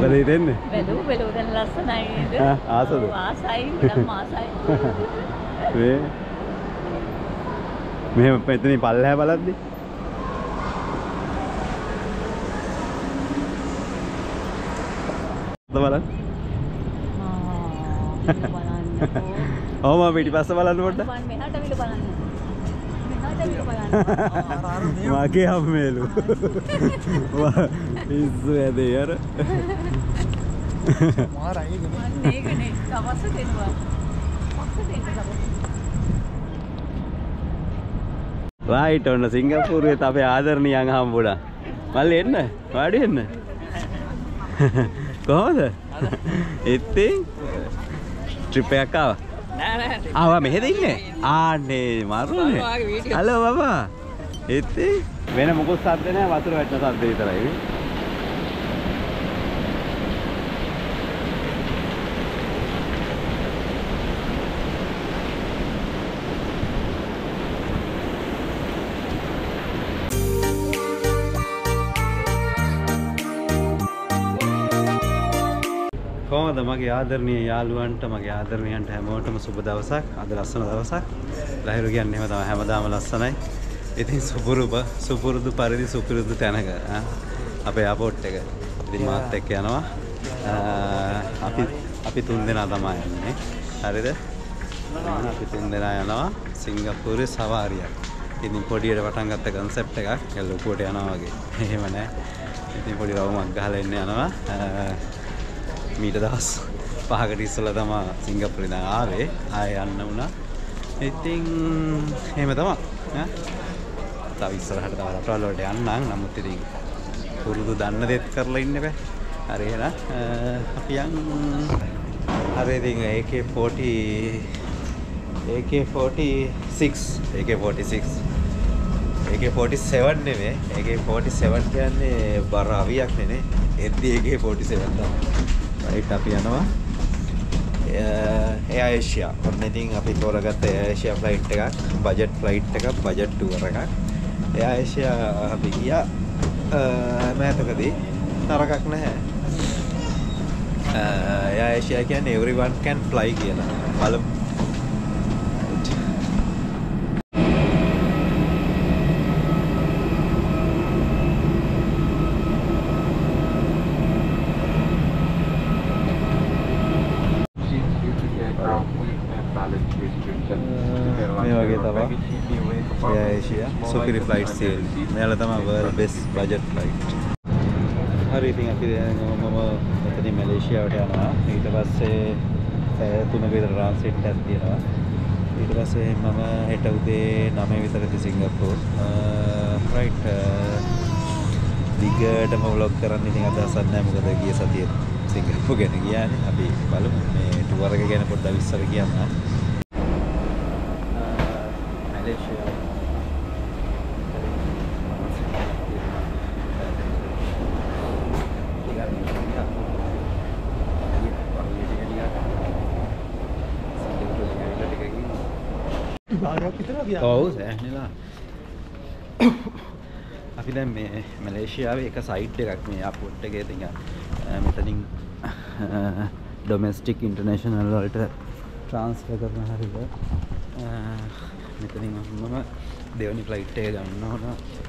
බලේ දෙන්නේ. බැලුව දැන් ලස්සනයි නේද? ආසද? ආසයි, ගොඩක් ආසයි. මෙහෙම මෙතනින් පල්ලෙහා බලද්දි බලන්න. ඔව් මම පිටිපස්ස බලන්න පොඩ්ඩක්. මෙහාට විල බලන්න. මෙහාට විල බලන්න. මගේ අම්මේලු. පිස්සු ඇදේ අර. මාරයි නේ. තවස්ස දෙනවා. රයිට් ඔන්න සිංගප්පූරුවේ අපේ ආදරණීයන් හම්බුණා. මල්ලි එන්න. වාඩි වෙන්න. කොහොමද? ඉතින් ට්‍රිප් එකක් ආවා. නෑ. ආවා මෙහෙද ඉන්නේ? ආන්නේ මරුනේ. හලෝ බබා. ඉතින් වෙන මොකුත් සද්ද නෑ වතුර වැටෙන සද්ද විතරයි. කොහොමද මගේ ආදරණීය යාළුවන්ට මගේ ආදරණීයන්ට හැමෝටම සුබ දවසක්. අද ලස්සන දවසක්. ලහිරු කියන්නේ එහෙම තමයි හැමදාම ලස්සනයි. ඉතින් සුපුරුදු පරිදි සුපුරුදු තැනක අපේ එයාපෝට් එක. ඉතින් මාත් එක්ක යනවා. අපි තුන් දෙනා තමයි යන්නේ. හරිද? අපි තුන් දෙනා යනවා සිංගප්පූරුවේ සවාරියක්. ඉතින් පොඩියට පටන් ගත්ත concept එකක්. ඒක ලොකුවට යනවා වගේ. එහෙම නෑ. ඉතින් පොඩි රවුමක් ගහලා එන්න යනවා. මීට දවස් 5කට ඉස්සෙල්ලා තමයි සිංගප්පූරේ දැන් ආවේ. ආයෙ යන්න වුණා. ඉතින් එහෙම තමයි. තව ඉස්සරහට තව රටවල් වලට යන්නම්. නමුත් ඉතින් පුරුදු දන්න දෙයක් කරලා ඉන්න බෑ. හරි එහෙනම් අපි යන්. හරි ඉතින් AK47 නෙමෙයි. AK47 කියන්නේ බර අවියක් නෙනේ. එද්දි AK47 තමයි. රයිට් අපි යනවා Air Asia. ඔන්න ඉතින් අපි තෝරගත්ත Air Asia ෆ්ලයිට් එකක්, බජට් ෆ්ලයිට් එකක්, බජට් ටුවර් එකක්. Air Asia අපි ගියා මෑතකදී තරකක් නැහැ. Air Asia කියන්නේ everyone can fly කියලා. බලමු. Superior flights here. Meala thama world best budget flight. Hari ඉතින් අපි මම මෙතන මැලේසියාවට යනවා. ඊට පස්සේ තුනක විතර ට්‍රාන්සිට් එකක් තියෙනවා. ඊට පස්සේ මම හෙට උදේ 9 විතරදී සිංගප්පූර්. රයිට් දිගටම vlog කරන්න ඉතින් අදහසක් නැහැ. මොකද ගිය සතියේ සිංගප්පූර් ගැන ගියානේ. අපි බලමු මේ ටුවර් එක ගැන පොඩ්ඩක් විස්තර කියන්න. මැලේසියා ඔව් සෑහෙනලා අපි දැන් මේ මැලේසියාවේ එක සයිට් එකක් මේ එයාපෝට් එකේ තියෙන මෙතනින් ඩොමෙස්ටික් ඉන්ටර්නැෂනල් වලට ට්‍රාන්ස්ෆර් කරන හරිද මෙතනින් මම දෙවෙනි ෆ්ලයිට් එක ගන්න ඕන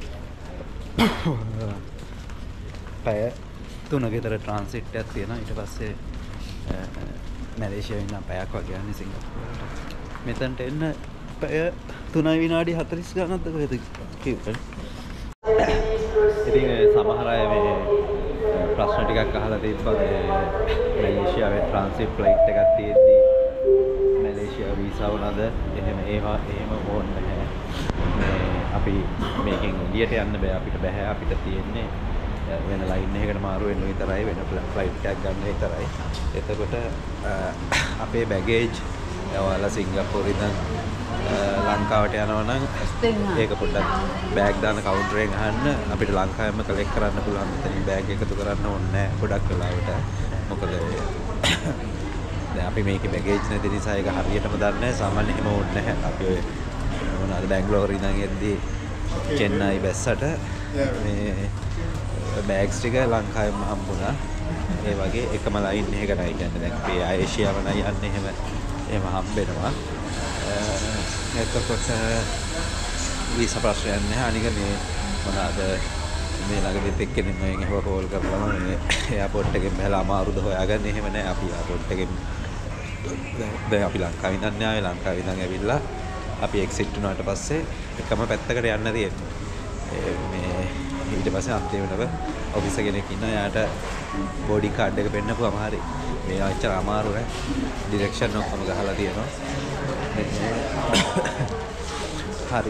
පැය 3ක විතර ට්‍රාන්සිට් එකක් තියෙනවා ඊට පස්සේ මැලේසියාවෙන් නම් පැයක් වගේ යන්නේ සිංගප්පූරට මෙතනට එන්න පැය 3 විනාඩි 40 ගණන්ද කොහෙද කිව්වේ ඉතින් සමහර අය මේ ප්‍රශ්න ටිකක් අහලා තිබ්බා මේ මැලේසියාවේ ට්‍රාන්සිට් ෆ්ලයිට් එකක් තියෙද්දි මැලේසියා වීසා වුණාද එහෙම ඕනේ නැහැ මේ අපි මේකෙන් එළියට යන්න බෑ අපිට තියෙන්නේ වෙන ලයින් එකකට මාරු වෙන්න විතරයි වෙන ෆ්ලයිට් එකක් ගන්න විතරයි එතකොට අපේ බැගේජ් ඔයාලා සිංගප්පූරේ ඉඳන් ලංකාවට යනවා නම් ඒක පොඩ්ඩක් බෑග් දාන කවුන්ටරෙන් අහන්න අපිට ලංකාවෙම කලෙක්ට් කරන්න පුළුවන් මෙතනින් බෑග් එකතු කරන්න ඕනේ නැහැ ගොඩක් වෙලාවට මොකද දැන් අපි මේකේ බෑගේජ් නැති නිසා ඒක හරියටම දන්නේ නැහැ සාමාන්‍ය එහෙම ඕනේ නැහැ අපි ඔය මොනවාද බැංගලෝරේ ඉඳන් එද්දි චෙන්නයි බැස්සට මේ බෑග්ස් ටික ලංකාවෙම හම්බුණා ඒ වගේ එකම ලයින් එකක නයි කියන්නේ දැන් අපි ආසියාව නයි යන්නේ එහෙම හම්බෙනවා. එතකොට වීසා ප්‍රශ්නයක් නැහැ. අනික මේ මොනවාද මේ ළඟදිත් එක්කෙනෙක් මම එහෙම කෝල් කරලා මේ එයාපෝට් එකෙන් බහලා අමාරුද හොයාගන්න එහෙම නැහැ. අපි එයාපෝට් එකෙන් දැන් අපි ලංකාවේ ඉඳන් ආවේ ලංකාවේ ඉඳන් ඇවිල්ලා අපි එක්සිට් වුණාට පස්සේ එකම පැත්තකට යන්න තියෙන්නේ. මේ ඊට පස්සේ අන්තිමටම ඔෆිස් කෙනෙක් ඉන්නවා. එයාට බෝඩි කාඩ් එක පෙන්නපුවම හරි. මේ අච්චර අමාරු නෑ. ඩිරෙක්ෂන් ඔක්කොම ගහලා තියෙනවා. හරි.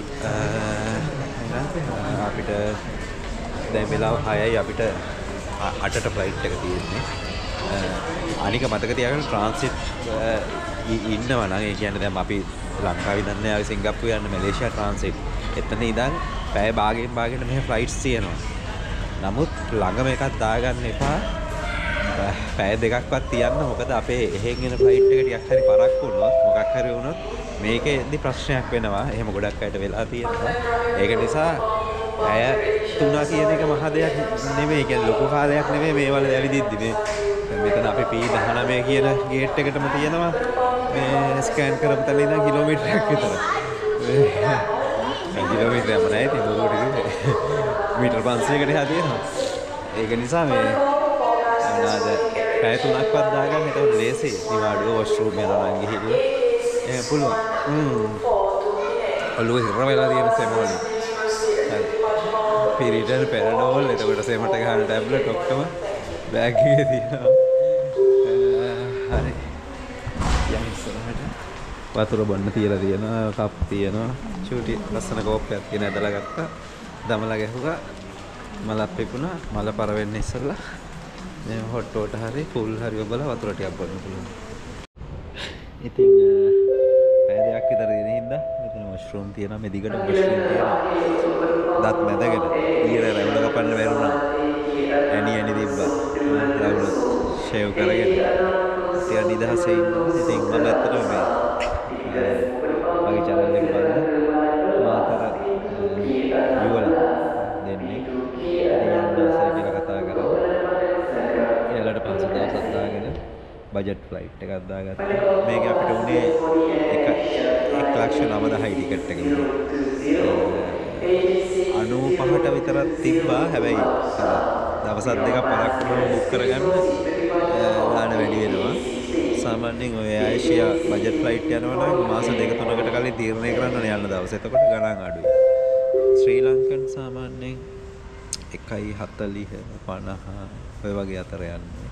අපිට දැන් වෙලාව 6යි අපිට 8ට ෆ්ලයිට් එක තියෙන්නේ. අනික මතක තියාගන්න ට්‍රාන්සිට් ඉන්නවා නම් ඒ කියන්නේ දැන් අපි ලංකාවේ ඉඳන් ආවේ සිංගප්පූරු යන්න මැලේසියා ට්‍රාන්සිට්. එතන ඉඳන් පැය භාගයෙන් මෙහෙ ෆ්ලයිට්ස් තියෙනවා. නමුත් ළඟම එකක් දාගන්න එපා. පැය දෙකක්වත් තියන්න. මොකද අපේ එහෙන් එන ෆ්ලයිට් එක ටිකක් හරි පරක්කු වුණොත් මොකක් හරි වුණොත් මේකෙන්දි ප්‍රශ්නයක් වෙනවා. එහෙම ගොඩක් අයට වෙලා තියෙනවා. ඒක නිසා පැය 3 කියන එක මහ දෙයක් නෙමෙයි. කියන්නේ ලොකු කාලයක් නෙමෙයි මේ වල ඇවිදිද්දි මේ මෙතන අපි P19 කියන ගේට් එකටම තියෙනවා මේ ස්කෑන් කරපු තැන ඉඳන් කිලෝමීටරයක් විතර. කිලෝමීටරයක් නෑ ඉතින් දුරට මීටර් 500කට එහා තියෙනවා. ඒක නිසා මේ මොනවාද පැය 3ක්වත් දාගන්න එතකොට ලේසි. නිවාඩුව වොෂ්රූම් යනවා නම් ගිහිල්ලා එහෙම පුළුවන්. ඔළුව හිර වෙලා තියෙන සෙමෝලි. හරි. පිරිටර් පැරඩෝල් එතකොට සෙමට ගන්න ටැබ්ලට් ඔක්කොම බෑග් එකේ තියෙනවා. හරි. යන්න ඉස්සරහට වතුර බොන්න තියලා තියෙනවා. කප් තියෙනවා. චූටි ලස්සන කෝප්පයක් තියෙන ඇදලා ගත්තා. දමලා ගැහුවා. මලක් පිපුණා. මල පර වෙන්න ඉස්සෙල්ලා මේ හොට් වෝටර් හරි ෆුල් හරි ඔබලා වතුර ටිකක් බොන්න පුළුවන්. ඉතින් පැය දෙකක් විතර දින හින්දා මෙතන වොෂ්රූම් තියෙනවා. මේ දිගට වොෂ්රූම් තියෙනවා. දත් මැදගෙන ඊයේ රැවුල කපන්න බැරුණා. ඇණි තිබ්බා. රැවුල ෂේව් කරගෙන ටික නිදහසේ ඉන්නවා. ඉතින් මම ඇත්තටම මේ මගේ channel එක බලන්න මාතර යුවල දෙන්නේ ඉතින් යන්නාසේ කියලා කතා කරා. එයාලට 5 දවසක් දාගෙන බජට් ෆ්ලයිට් එකක් දාගත්තා. මේක අපිට උනේ 1,90,000යි ටිකට් එක උනේ. 95ට විතරක් තිබ්බා. හැබැයි දවස් දෙකක් පරක් වුණාම බුක් කරගන්න ගාණ වැඩි වෙනවා. සාමාන්‍යයෙන් ඔය ආසියා බජට් ෆ්ලයිට් යනවා නම් මාස 2-3කට කලින් තීරණය කරන්න ඕනේ යන්න දවස්. එතකොට ගණන් අඩුයි. ශ්‍රී ලංකන් සාමාන්‍යයෙන් 1.40 50 ඔය වගේ අතර යන්නේ.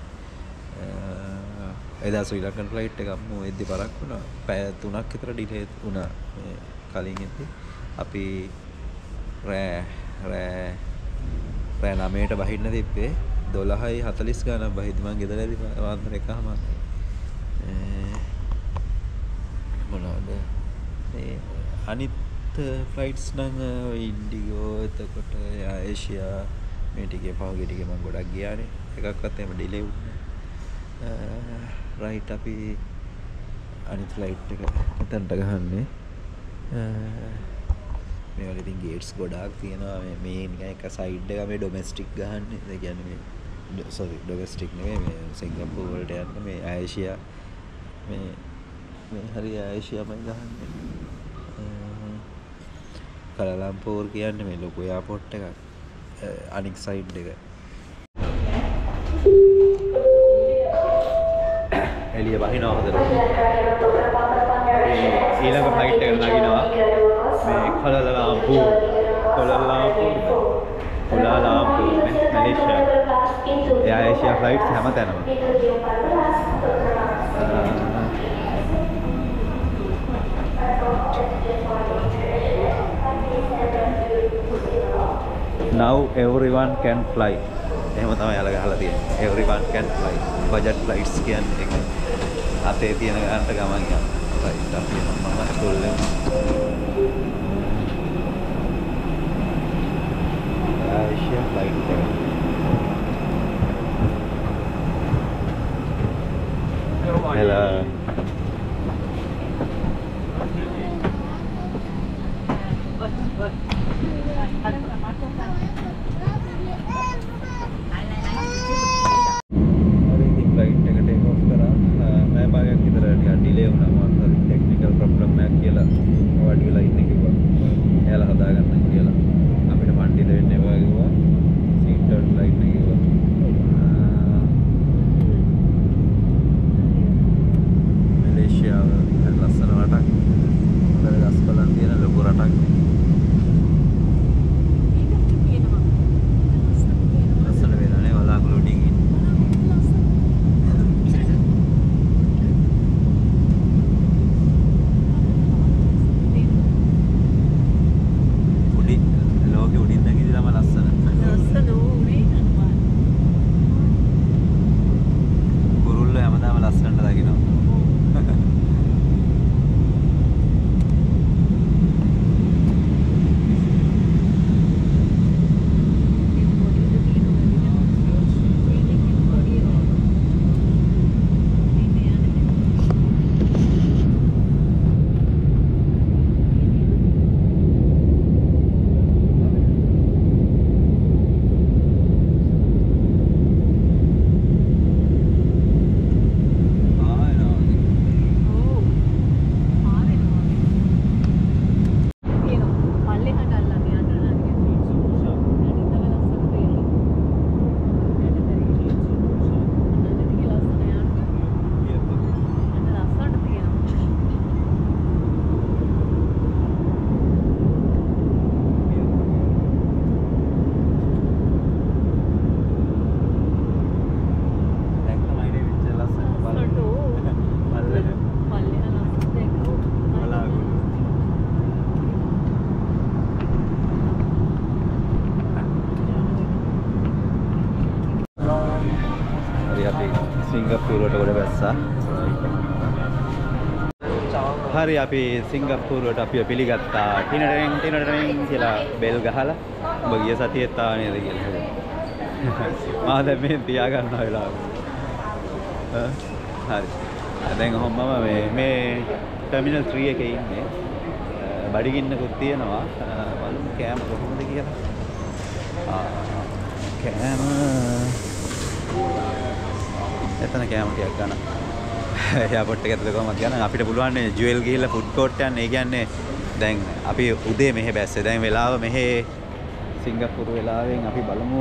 එදා ශ්‍රී ලංකන් ෆ්ලයිට් එකක් මෝ එද්දි පරක් වුණා. පැය 3ක් විතර ඩිලේ වුණා. මේ කලින් එද්දි අපි රෑ 9ට බහින්න තිබ්බේ 12:40 ගානක් බහිද්දි මං ගෙදර ඇදි වාන්දර එකම මොනවාද මේ අනිත් ෆ්ලයිට්ස් නම් ඉන්ඩිගෝ එතකොට ආසියා මේ ටිකේ පහුගිය ටිකේ මම ගොඩක් ගියානේ. එකක්වත් එහෙම ඩිලේ වුණේ නැහැ. රයිට් අපි අනිත් ෆ්ලයිට් එක එතනට ගහන්නේ. මේ වල ඉතින් ගේට්ස් ගොඩාක් තියෙනවා. මේ නිකන් එක සයිඩ් එක මේ ඩොමෙස්ටික් ගහන්නේ. ඒ කියන්නේ මේ සෝරි ඩොමෙස්ටික් නෙමෙයි මේ සිංගප්පූරු වලට යන්න මේ ආසියා මේ හරි ආසියාමයි ගහන්නේ. කලාලම්පූර් කියන්නේ මේ ලොකු එයාපෝට් එකක්. අනික් සයිඩ් එක. එළිය වහිනවා හොඳට. ඊළඟ ෆ්ලයිට් එකට නගිනවා. මේ කලාලම්පූර් මැලේසියා. ඒ ආසියා ෆ්ලයිට්ස් හැමතැනම. Now everyone can fly. එහෙම තමයි යාලා ගහලා තියෙන්නේ. Everyone can fly. Budget flights කියන්නේ ඒක. අතේ තියෙන ගන්නට ගමන් යනවා. right අපි මම ස්කෝල් එක. ආසියා ෆ්ලයිට් එක. Hello. සිංගප්පූරුවට ගොඩ බැස්සා. හරි අපි සිංගප්පූරුවට අපිව පිළිගත්තා. ටිනටෙන් කියලා බෙල් ගහලා ඔබ ගිය සතියේත් ආව නේද කියලා. මම දැන් මේ තියා ගන්න වෙලාව. හරි. දැන් ඔහොමම මේ ටර්මිනල් 3 එකේ ඉන්නේ. බඩගින්නකුත් තියෙනවා. බලමු කෑම කොහොමද කියලා. කෑම එතන කෑම ටිකක් ගන්න. එයාපෝට් එක ඇතුලේ කොහමද ගන්න? අපිට පුළුවන් නේ ජුවෙල් ගිහිල්ලා ෆුඩ් කෝට් යන්න. ඒ කියන්නේ දැන් අපි උදේ මෙහෙ බැස්සේ. දැන් වෙලාව මෙහෙ සිංගප්පූරු වෙලාවෙන් අපි බලමු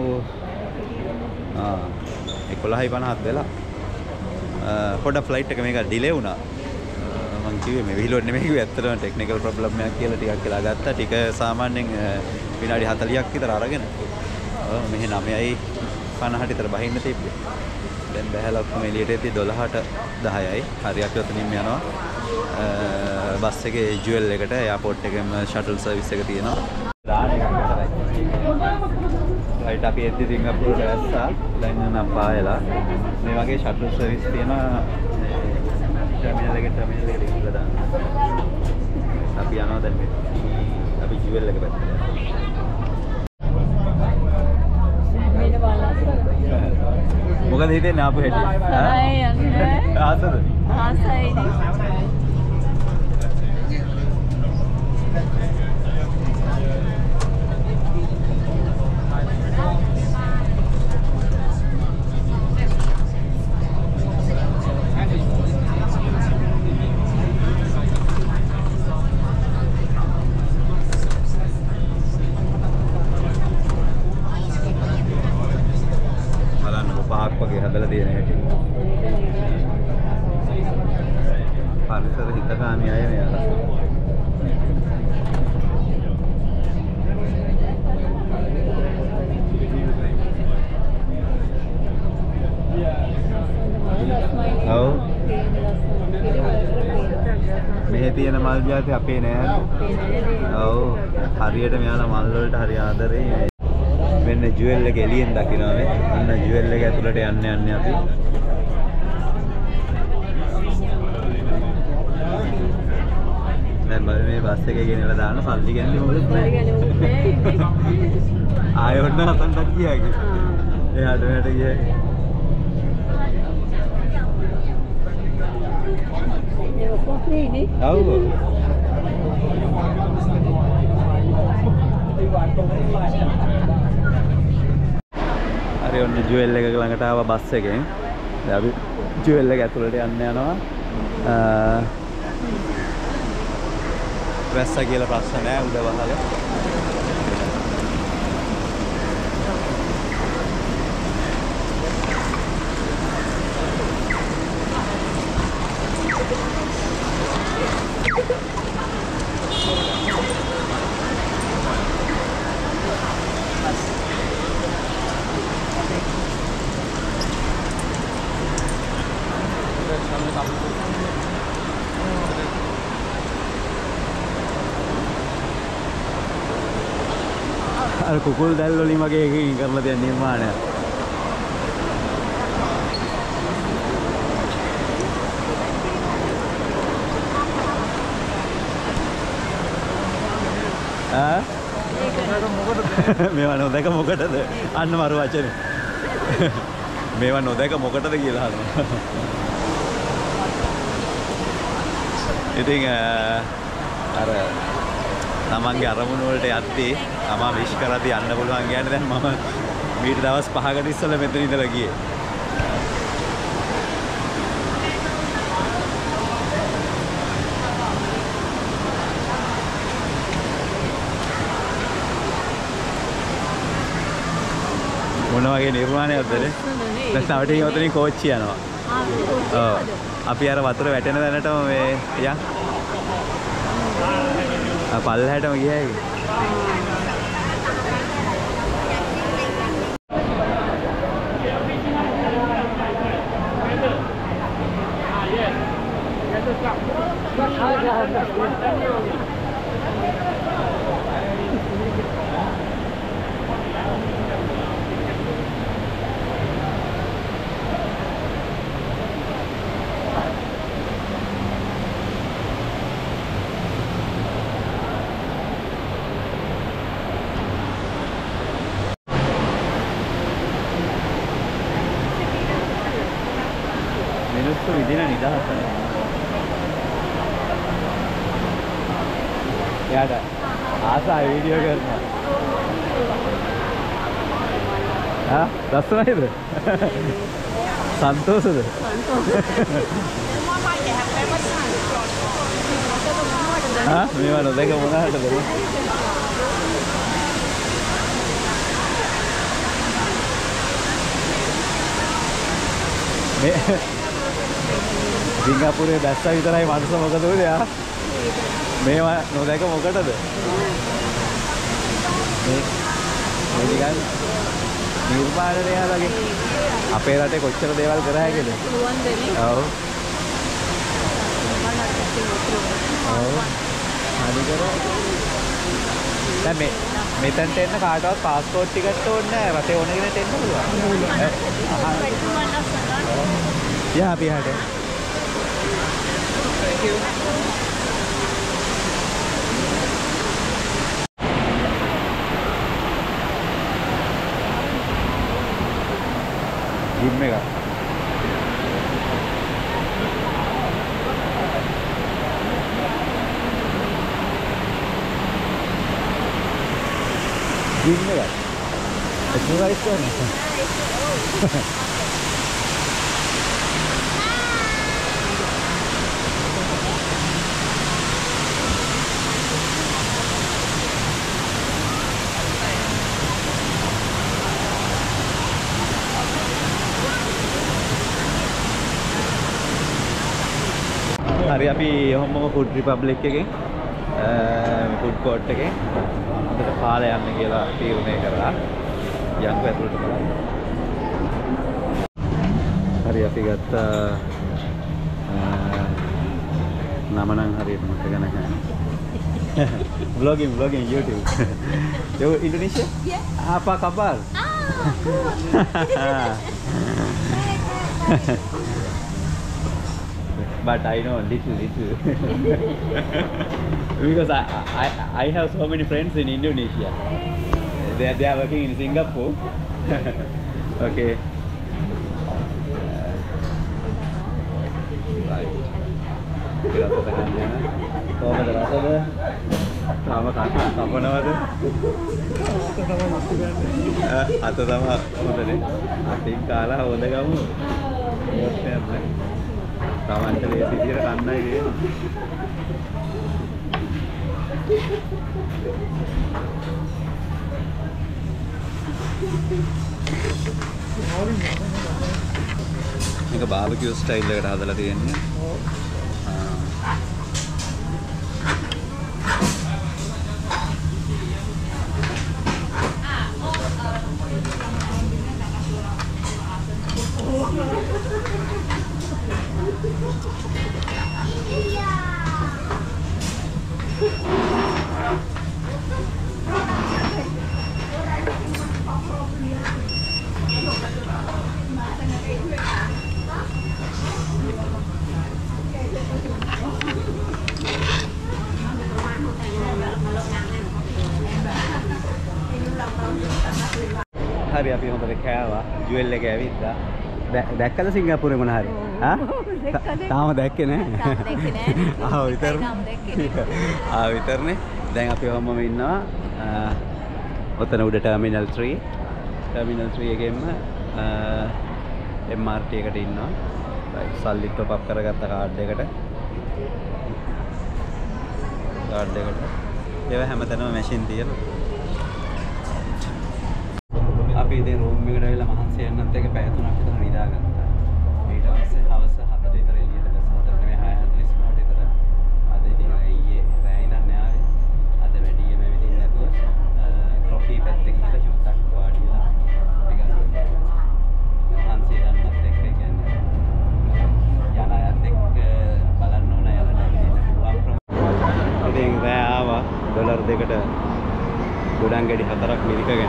11:50ක් වෙලා. පොඩ්ඩක් ෆ්ලයිට් එක මේක ඩිලේ වුණා. මං කිව්වේ මේ විහිළුවට නෙමෙයි කිව්වේ ඇත්තටම ටෙක්නිකල් ප්‍රොබ්ලම් එකක් කියලා ටිකක් කියලා ගත්තා. ටික සාමාන්‍යයෙන් විනාඩි 40ක් විතර අරගෙන. මෙහෙ 9:50ට විතර බහින්න තිබ්බේ. දැන් බහැලා ඔක්කොම එළියට එද්දි 12ට 10යි. හරි අපි ඔතනින්ම යනවා. බස් එකේ ජුවෙල් එකට එයාපෝට් එකේම ෂටල් සර්විස් එක තියෙනවා. දාන එකක් විතරයි. රයිට් අපි එද්දි සිංගප්පූරුවට ඇස්සා. දැන් නම් පායලා. මේ වගේ ෂටල් සර්විස් තියෙනවා. ටර්මිනල් එකට ගිහලා දාන්න. අපි යනවා දැන් අපි ජුවෙල් එක පැත්තට. මොකද හිතෙන්නේ ආපු හැටි? ආයි යන්නේ. ආසද? ආසයිනේ. වගේ හදලා තියෙන හැටි. පරිසර හිතකාමී අය මෙයාලා. ඔව්. මෙහි තියෙන මල් జాති අපේ නෑ. ඔව්. හරියට මෙයාලා මල් වලට හරි ආදරේ. මෙන්න ජුවෙල් එක එළියෙන් දකිනවා මේ. අන්න ජුවෙල් එක ඇතුළට යන්නේ අපි. දැන් මේ බස් එකේ ගෙනලා දාන්න සල්ලි ගන්නේ මොකද? ආයෙ ඔන්න හතන්ටක් ගියාගේ. එයාට මෙයාට ගියාගේ. ඒක කොහේනේ? ආව්. හරි ඔන්න ජුවෙල් එක ළඟට ආවා බස් එකෙන්. දැන් අපි ජුවෙල් එක ඇතුළට යන්න යනවා. වැස්ස කියලා ප්‍රශ්න නෑ උඩ වහලා. අර කුකුල් දැල් වලින් වගේ එකකින් කරලා තියෙන නිර්මාණයක්. මේවා නොදැක මොකටද? අන්න මරු වචනේ. මේවා නොදැක මොකටද කියලා අහනවා. ඉතින් අර තමන්ගේ අරමුණු වලට යද්දී තමා විශ් කරද්දී යන්න පුළුවන් කියන්නේ දැන් මම මීට දවස් 5කට ඉස්සෙල්ලා මෙතන ඉඳලා ගියේ. මොන වගේ නිර්මාණයක්ද නේ? දැන් තවටින් ඔතනින් කෝච්චිය යනවා. ඔව්. අපි අර වතුර වැටෙන තැනටම මේ යන්. පල්ලහැටම ගියා. මිනිස්සු විදින නිදහස. එයාට ආසයි වීඩියෝ කරනවා. ආ ලස්සනයිද? සන්තෝෂද? ආ මේවා නොදැක මොනවටද? මේ සිංගප්පූරේ දැස්සා විතරයි මනස මොකද උනේ ආ? මේවා නොදැක මොකටද? මේ නිකන් නිර්මාණනයාලගේ අපේ රටේ කොච්චර දේවල් කරා හැකේද? ඔව්. ඔව්. හරි කරා. දැන් මෙතනට එන්න කාටවත් પાස්පෝර්ට් ටිකට් ඕනේ නැහැ. රටේ ඕන කෙනෙක් එන්න පුළුවන්. යා අපි හට. Thank you. Gym එක. Gym එක. exercise කරනවා. hari අපි ඔහොමම ෆුඩ් රිපබ්ලික් එකෙන් ෆුඩ් කෝට් එකෙන් හොඳට කාලේ යන්න කියලා තීරණය කරා. යන්කෝ ඇතුළට බලන්න. hari අපි ගත්ත නම නම් හරියට මතක නැහැ. vlogging YouTube. Yo Indonesia? Yeah. Apa kabar? But I know little because I have so many friends in Indonesia. They are working in Singapore. Okay. Right. Kita tekannya. Kalau ada rasa deh. Sama kakak, apa namanya? Atau sama apa nih? Ating kalah, udah kamu. Tamanට මේ සිටියට කන්නයි කියන්නේ. මේක barbecue style එකට හදලා තියෙන්නේ. hari අපි හොඳට කෑවා ජුවෙල් එක ඇවිත්තා දැක්කද සිංගප්පූරේ මොන හරි ආ තාම දැක්කේ නැහැ ආ විතරනේ දැන් අපි ඔහොමම ඉන්නවා ඔතන උඩ ටර්මිනල් 3 එකෙන්ම MRT එකට ඉන්නවා සල්ලි টොප් අප් කරගත්ත කාඩ් එකට ඒවා හැමතැනම මැෂින් තියෙනවා අපි ඉතින් රූම් එකට ඇවිල්ලා මහන්සි යන්නත් එක පැය 3ක් විතර නිදාගත්තා. ඊට පස්සේ හවස 7ට විතර එළියට ගියා. 7ට නෙමෙයි 6:45ට විතර. අද ඉතින් ඊයේ රෑ ඉඳන් ආවේ. අද වැඩියෙම ඇවිදින්න නැතුව කොෆි පැත්තේ ගිහලා චුට්ටක් වාඩි වෙලා ටිකක් මහන්සි යන්නත් එක්ක කියන්නේ යන අයත් එක්ක බලන්න ඕන යාළුවා ඇවිදින්න පුළුවන් ප්‍රමාණය. ඉතින් රෑ ආවා ඩොලර් 2කට ගොඩන් ගෙඩි 4ක් මිරිකගෙන.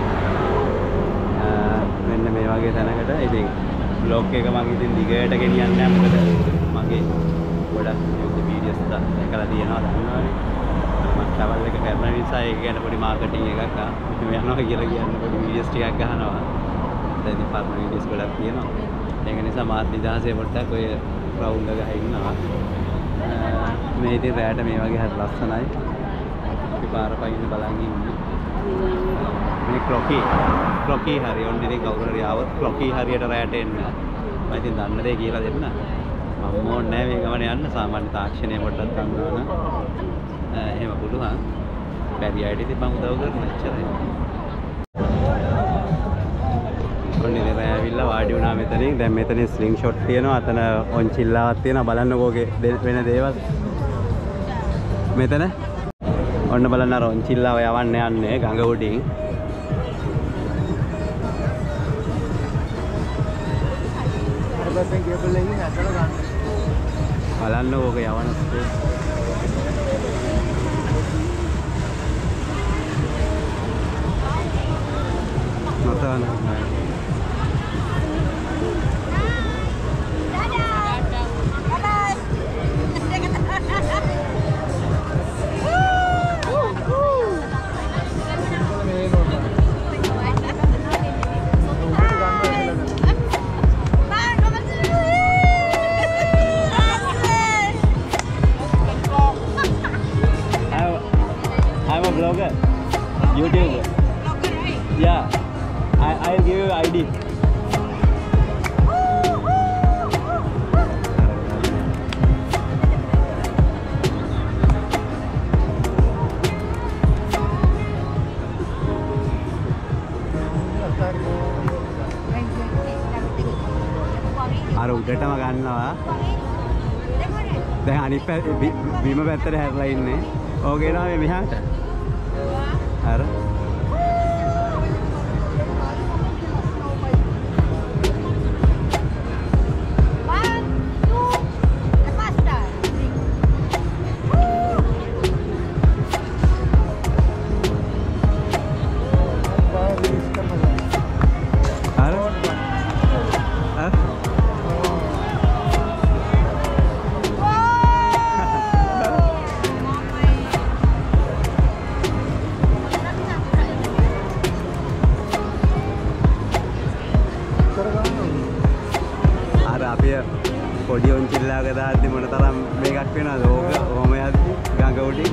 මෙන්න මේ වගේ තැනකට ඉතින් බ්ලොග් එක මම ඉතින් දිගට ගෙනියන්නේ නැහැ මොකද මගේ ගොඩක් වීඩියෝස් දැකලා තියෙනවා දන්නවනේ මම ට්‍රැවල් එක කරන නිසා ඒක ගැන පොඩි මාකටිං එකක් යනවා කියලා කියන්නේ පොඩි වීඩියෝස් ටිකක් ගහනවා දැන් ඉතින් පරණ වීඩියෝස් ගොඩක් තියෙනවා ඒක නිසා මාත් නිදහසේ පොඩ්ඩක් ඔය රවුන්ඩ් ගහ ඉන්නවා. මේ ඉතින් රැයට මේ වගේ හරි ලස්සනයි. අපි පාර පයින් බලන් ඉන්නේ. මේ ක්ලොකි හරි ඔන්න ඉතින් කවුරු හරි ආවොත් ක්ලොකි හරියට රැයට එන්න. මම ඉතින් දන්න දේ කියලා දෙන්න. මම ඕනේ නැහැ මේ ගමන යන්න. සාමාන්‍ය තාක්ෂණය පොඩ්ඩක් ගන්නවා නම් එහෙම පුළුවන්. බැරි අයට ඉතින් මම උදව් කරන්න එච්චරයි. ඔන්න ඉතින් රැය ඇවිල්ලා වාඩි වුණා මෙතනින්. දැන් මෙතනින් ස්ලිං ෂොට් තියෙනවා. අතන ඔන්චිල්ලාවක් තියෙනවා. බලන්නකෝ ඔගේ වෙන දේවල්. මෙතන ඔන්න බලන්න අර ඔන්චිල්ලාව යවන්න යන්නේ ගඟ උඩින්. බලන්න ඕක යවන නොතන blogger, YouTuber. Yeah, I'll give you ID. අර උඩටම ගන්නවා. දැන් අනිත් බිම පැත්තට හැරලා ඉන්නේ. ඕක එනවා මේ මෙහාට. අර පොඩි ඔන්චිල්ලාක දාද්දි මොන තරම් මේකක් වෙනවද? ඕක ඔහම යද්දි ගඟ උඩින්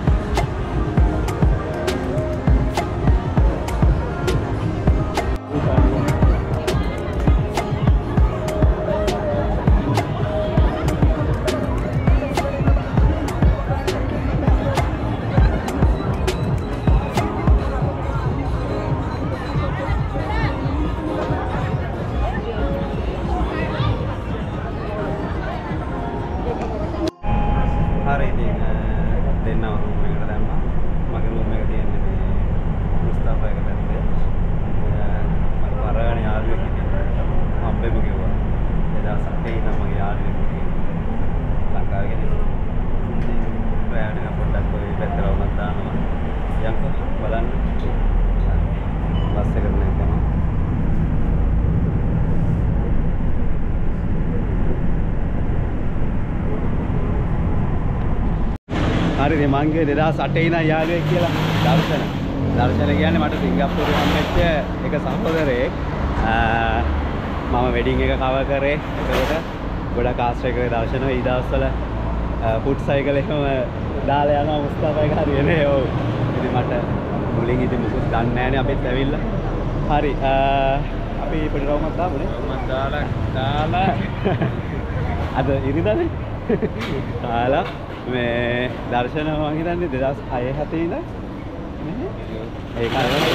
හරිද මං ගියේ 2008 ඉඳන් යාළුවෙක් කියලා දර්ශන කියන්නේ මට සිංගප්පූරුවේ හම්බෙච්ච එක සහෝදරයෙක්. මම වෙඩින් එක කවර් කරේ. ඒකට ගොඩක් ආශ්‍රය කරේ දර්ශන ඒ දවස්වල ෆුට් සයිකල් එකම දාලා යනවා මුස්තාෆායි හරියනේ. ඔව්. ඉතින් මට මුලින් ඉතින් මුකුත් දන්නේ නැහැනේ අපිත් ඇවිල්ලා. හරි අපි පොඩි රවුමක් දාමුනේ. මම දාලා අද ඉරිදානේ. දාලා මේ දර්ශන මම හිතන්නේ 2006 ඉඳන් ඒක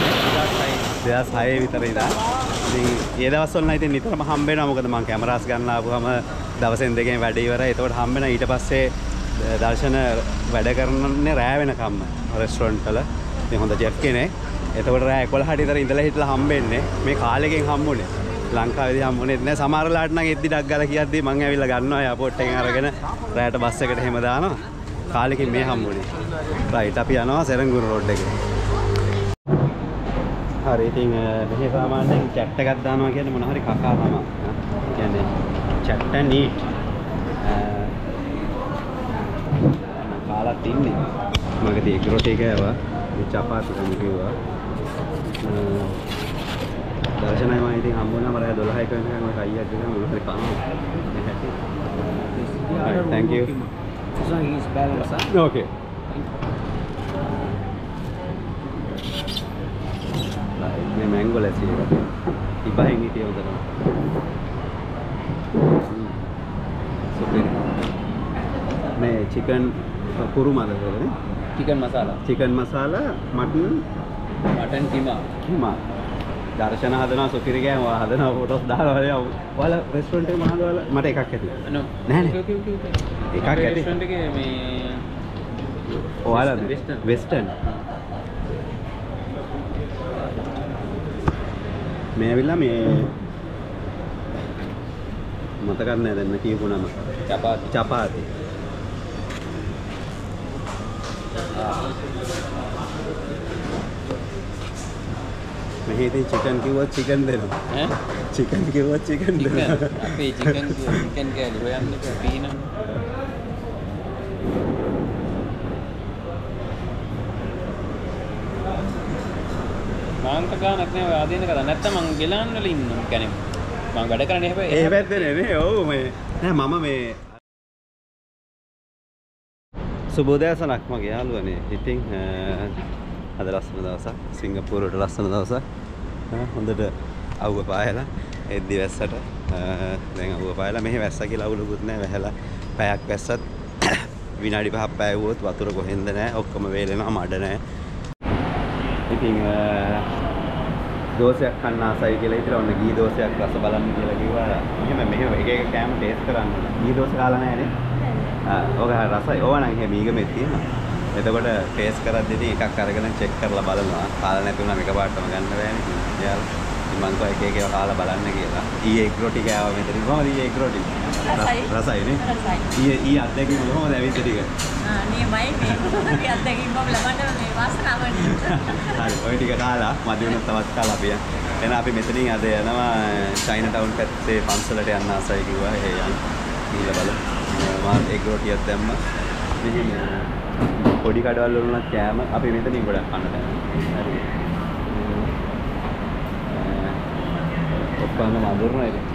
2006 විතර ඉඳන් ඉතින් ඒ දවස්වල නම් ඉතින් නිතරම හම්බ වෙනවා. මොකද මම කැමරාස් ගන්න ආපුවම දවසෙන් දෙකෙන් වැඩ ඉවරයි. ඒකට හම්බ වෙනවා. ඊට පස්සේ දර්ශන වැඩ කරන්නේ රෑ වෙනකම්ම රෙස්ටොරන්ට් වල. ඉතින් හොඳ ජෙෆ් කෙනෙක්. ඒකට රෑ 11ට විතර ඉඳලා හිටලා හම්බෙන්නේ. මේ කාලෙකින් හම්බුනේ. ලංකාවේදී හම්බුනේ නැහැ. සමහරලාට නම් එද්දි ඩක් ගාලා කියද්දි මං ඇවිල්ලා ගන්නවා එයාපෝට් එකෙන් අරගෙන රෑට බස් එකට එහෙම දානවා. කාලෙකින් මේ හම්බුනේ. රයිට් අපි යනවා සෙරංගුරු රෝඩ් එකේ. හරි ඉතින් මෙහි සාමාන්‍යයෙන් චැට් එකක් දානවා කියන්නේ මොන හරි කකා තමයි. කියන්නේ චැට් නීට්. කාලා තින්නේ. මගදී එක් රොටි කෑවා. මේ චපාති තමයි කිව්වා. දර්ශනයි මම ඉතින් හම්බුනම රෑ 12ක වෙනකන් ඔය කයියක් දෙකම උළු හරි කනවා. Right, thank you. This one is balance. Okay. මේ මැංගෝ ලැසි එක. ඉබහින් හිටිය උදේ. සුපිරි. මේ chicken කුරුමාද කරන්නේ? Chicken masala. chicken masala, mutton Mutton keema. දර්ශන හදනවා සුපිරි ගෑම ඔයා හදනවා ෆොටෝස් දාලා ඔයාලා රෙස්ටොරන්ට් එකේ මහද ඔයාලා මට එකක් ඇති. නෑ එකක් ඇති. රෙස්ටොරන්ට් එකේ මේ ඔයාලා වෙස්ටර්න් මේ ඇවිල්ලා මේ මතක නැහැ දැන් කියපු නම චපාති මෙහි ඉතින් චිකන් කිව්වොත් චිකන් දෙනවා ඈ චිකන් කිව්වොත් චිකන් දෙනවා අපේ චිකන් කෑලි හොයන්න පීනන මාන්ත ගානක් නෑ ඔය ආදීන කරා නැත්තම් මං ගෙලන් වල ඉන්නවා يعني මං වැඩ කරන්නේ හැබැයි ඒ පැත්තේ නේ ඔව් මේ නෑ මම මේ සුබෝදෑසනක් මගේ යාළුවනේ ඉතින් අද ලස්සන දවසක් සිංගප්පූරුවට ලස්සන දවසක් හොඳට අවුව පායලා එද්දි වැස්සට දැන් අවුව පායලා මෙහි වැස්ස කියලා අවුලුකුත් නෑ වැහැලා පැයක් වැස්සත් විනාඩි 5ක් පැයුවොත් වතුර කොහෙන්ද නෑ ඔක්කොම වේලෙනවා මඩ නෑ ඉතින් දෝසයක් කන්න ආසයි කියලා ඉතින් ඔන්න ගී දෝසයක් රස බලන්න කියලා කිව්වා මෙහෙම එක එක කෑම ටේස්ට් කරන්න ගී දෝස කාලා නෑනේ ඔක රසයි ඕවා නම් එහෙම ඊගමෙත් තියෙනවා එතකොට ටේස්ට් කරද්දී ඉතින් එකක් අරගෙන චෙක් කරලා බලනවා කාලා නැතුණා මේක පාටම ගන්න බෑනේ යාළුවා ඉතින් මං කෝ එක එක ඒවා කාලා බලන්න කියලා ඊයේ එග් රොටි කෑවා මෙතන කොහොමද ඊයේ එග් රොටි රසයිනේ ඊයේ අත්දැකීම කොහොමද ඇවිත් ටික නියමයි මේ අත්දැකීම ඔබ ලබන්න මේ වාසනාවනේ හරි ඔය ටික කාලා මදි වුණත් තවත් කාලා අපි එන අපි මෙතනින් අද යනවා චයිනා ටවුන් පැත්තේ පන්සලට යන්න ආසයි කිව්වා ඒ යන්න ගිහලා බලමු මම එග් රොටියක් දැම්මා මෙහි පොඩි කඩවල් වලුණත් කෑම අපි මෙතනින් ගොඩක් කන්න දැම්මා හරි ඔක්කොම මඳුරනවා ඉතින්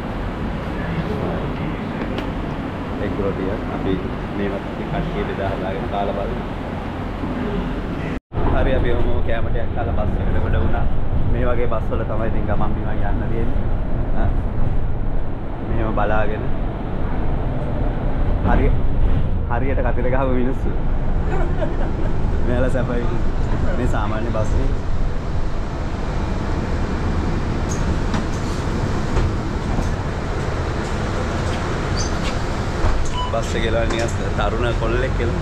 එග් රොටිය අපි මේවත් කට්ටිය බෙදා හදාගෙන කාලා බලමු හරි අපි ඔහොම කෑම ටිකක් කාලා බස් එකට ගොඩ වුණා මේ වගේ බස් වල තමයි ඉතින් ගමන් බිමන් යන්න තියෙන්නේ මෙහෙම බලාගෙන හරියට කතිර ගහව මිනිස්සු මෙයාලා සැපයි මේ සාමාන්‍ය බස් එක බස් එක ගලවන්නේ නිකන් තරුණ කොල්ලෙක් කියලා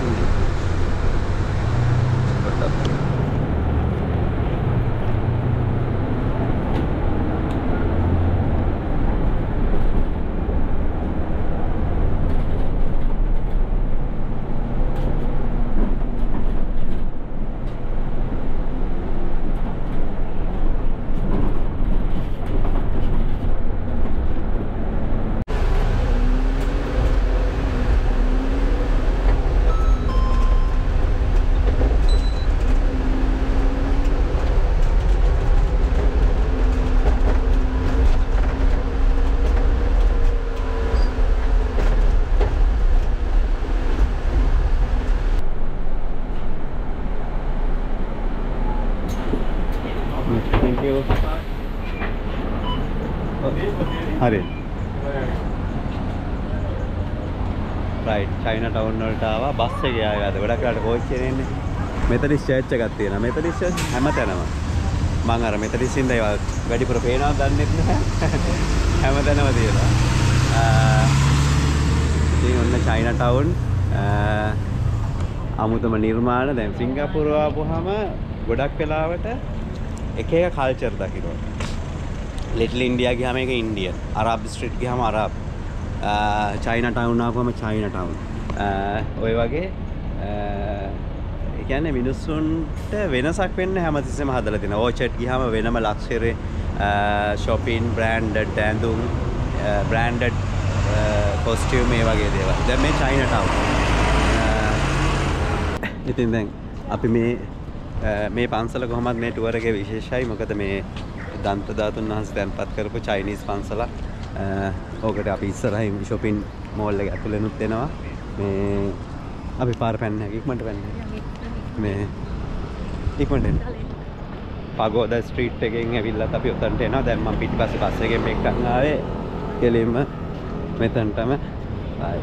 හරි රයිට් චයිනා ටවුන් වලට ආවා බස් එකේ ආවා ගොඩක් කාට කෝච්චි එකේ එන්නේ මෙතනිස් චර්ච් එකක් තියෙනවා මෙතනිස් චර්ච් හැමතැනම මම අර මෙතනිස් ඉඳලා ඒවා වැඩිපුර පේනවද දන්නේ නැහැ හැමතැනම තියෙනවා ඉතින් ඔන්න චයිනා ටවුන් අමුතම නිර්මාණ දැන් සිංගප්පූරුව ආපුවාම ගොඩක් වෙලාවට එක එක කල්චර් දකිනවා ලිටල් ඉන්ඩියා ගියාම ඒක ඉන්දියන් අරබ් ස්ට්‍රීට් ගියාම අරබ් චයිනා ටවුන් ආපුවම චයිනා ටවුන් ඔය වගේ ඒ කියන්නේ මිනිස්සුන්ට වෙනසක් වෙන්න හැමතිස්සෙම හදලා තියෙනවා ඕචර්ඩ් ගියාම වෙනම ලක්ෂරි shopping branded ඇඳුම් branded costume මේ වගේ දේවල් දැන් මේ චයිනා ටවුන් ඉතින් දැන් අපි මේ පන්සල කොහොමද මේ ටුවර් එකේ විශේෂයි මොකද මේ දන්ත ධාතුන් වහන්සේ තැන්පත් කරපු චයිනීස් පන්සලක් ඕකට අපි ඉස්සරහින් shopping mall එක ඇතුළෙනුත් එනවා. මේ අපි පාර පැන්න හැකි ඉක්මනට පැන්න. මේ ඉක්මනට එන්න. Pagoda street එකෙන් ඇවිල්ලත් අපි උතන්ට එනවා. දැන් මම පිටිපස්සේ බස් එකෙන් මේකටන් ආවේ. කෙලින්ම මෙතනටම ආයි.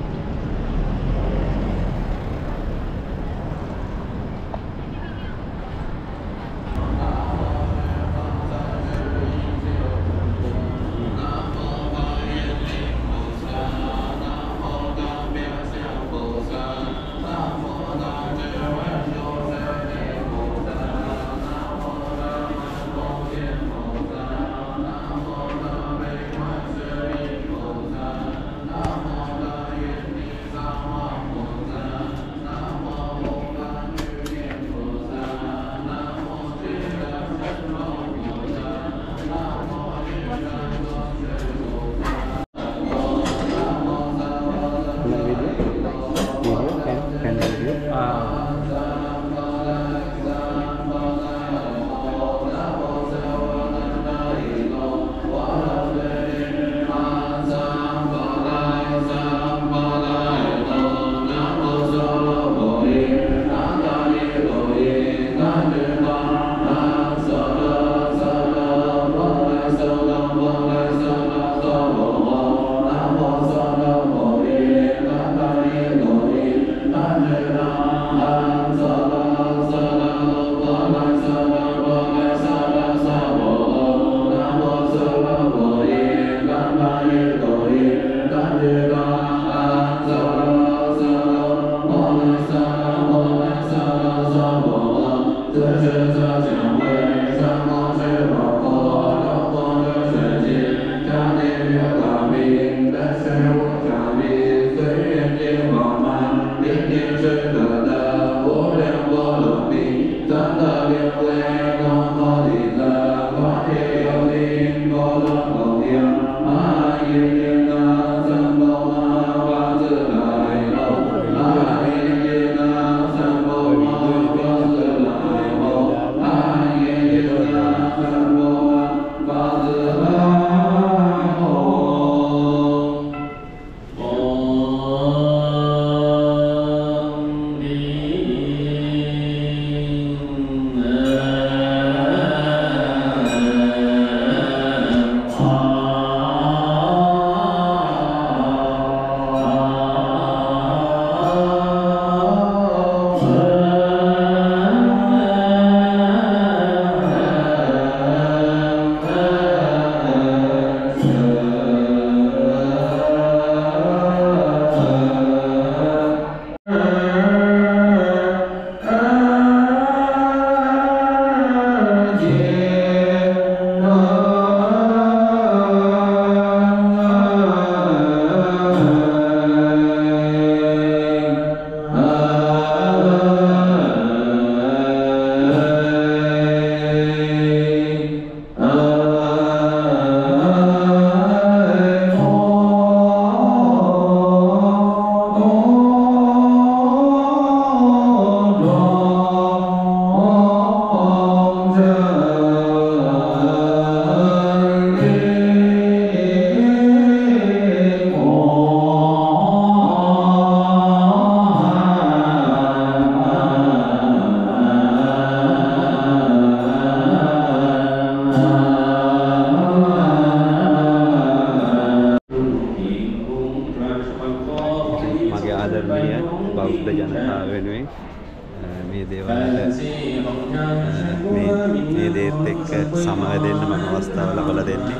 මේ දේත් එක්ක සමවැදෙන්න මම අවස්ථාව ලබා දෙන්නේ.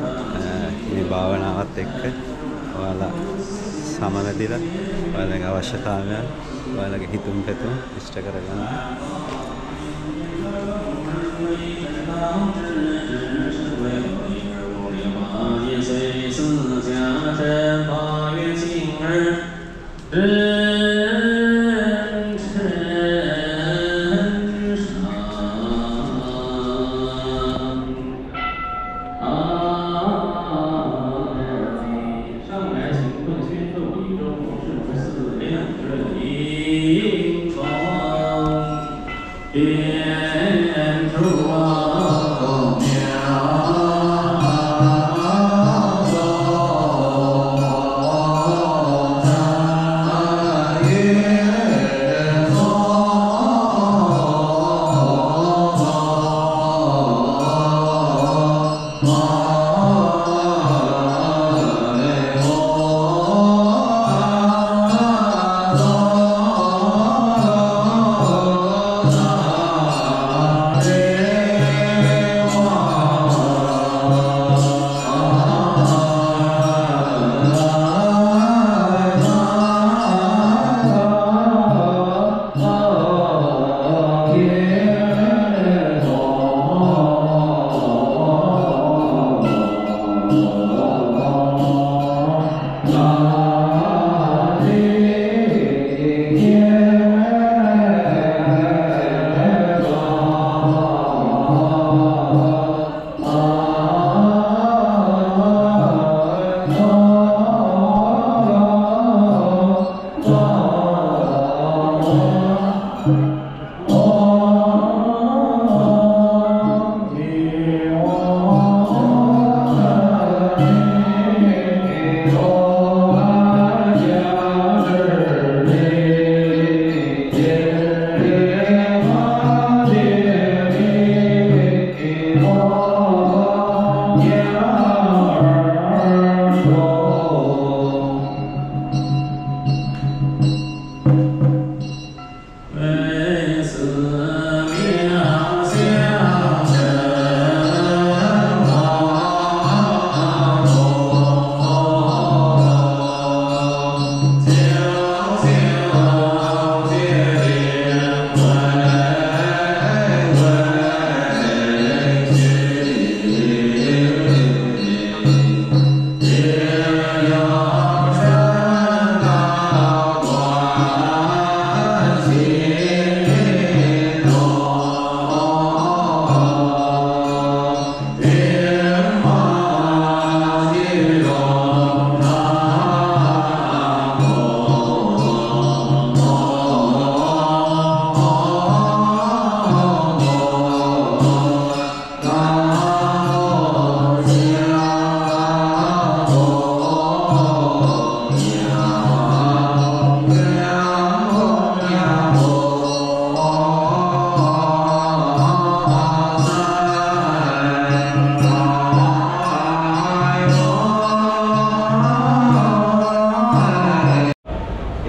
මේ භාවනාවත් එක්ක ඔයාලා සමවැදිලා ඔයාලගේ අවශ්‍යතාවයන් ඔයාලගේ හිතුම් පැතුම් ඉෂ්ට කරගන්න. Oh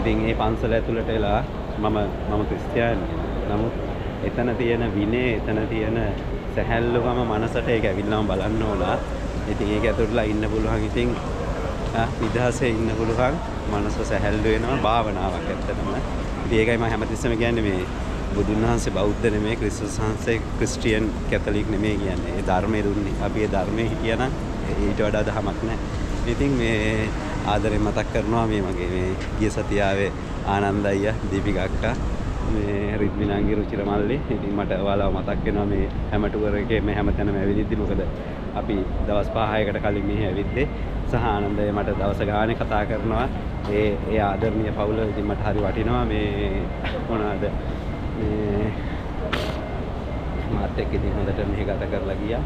ඉතින් මේ පන්සල ඇතුළට වෙලා මම ක්‍රිස්තියානි. නමුත් එතන තියෙන විනේ එතන තියෙන සැහැල්ලුකම මනසට ඒක ඇවිල්ලාම බලන්න ඕන. ඉතින් ඒක ඇතුළටලා ඉන්න පුළුවන්. ඉතින් නිදහසේ ඉන්න පුළුවන්. මනස සැහැල්ලු වෙනවා භාවනාවක් ඇත්තටම. ඉතින් ඒකයි මම හැමතිස්සෙම කියන්නේ මේ බුදුන් වහන්සේ බෞද්ධ නෙමෙයි, ක්‍රිස්තුස් වහන්සේ ක්‍රිස්ටියන් කැතලික් නෙමෙයි කියන්නේ. ඒ ධර්මයේ දුන්නේ. අපි ඒ ධර්මයේ හිටියනම් ඊට වඩා දහමක් නැහැ. ඉතින් මේ ආදරෙන් මතක් කරනවා මේ මගේ මේ ගිය සතිය ආවේ ආනන්ද අයියා, දීපික අක්කා, මේ රිද්විනාංගි, රුචිර මල්ලි. ඉතින් මට ඔයාලව මතක් වෙනවා මේ හැම ටුවර් එකේ මේ හැමතැනම ඇවිදිද්දි. මොකද අපි දවස් 5-6කට කලින් මෙහි ඇවිද්දේ. සහ ආනන්දය මට දවස ගානේ කතා කරනවා. ඒ ආදරණීය පවුල ඉතින් මට හරි වටිනවා. මේ මොනවාද මේ මාත් එක්ක ඉතින් හොඳට මෙහෙ ගත කරලා ගියා.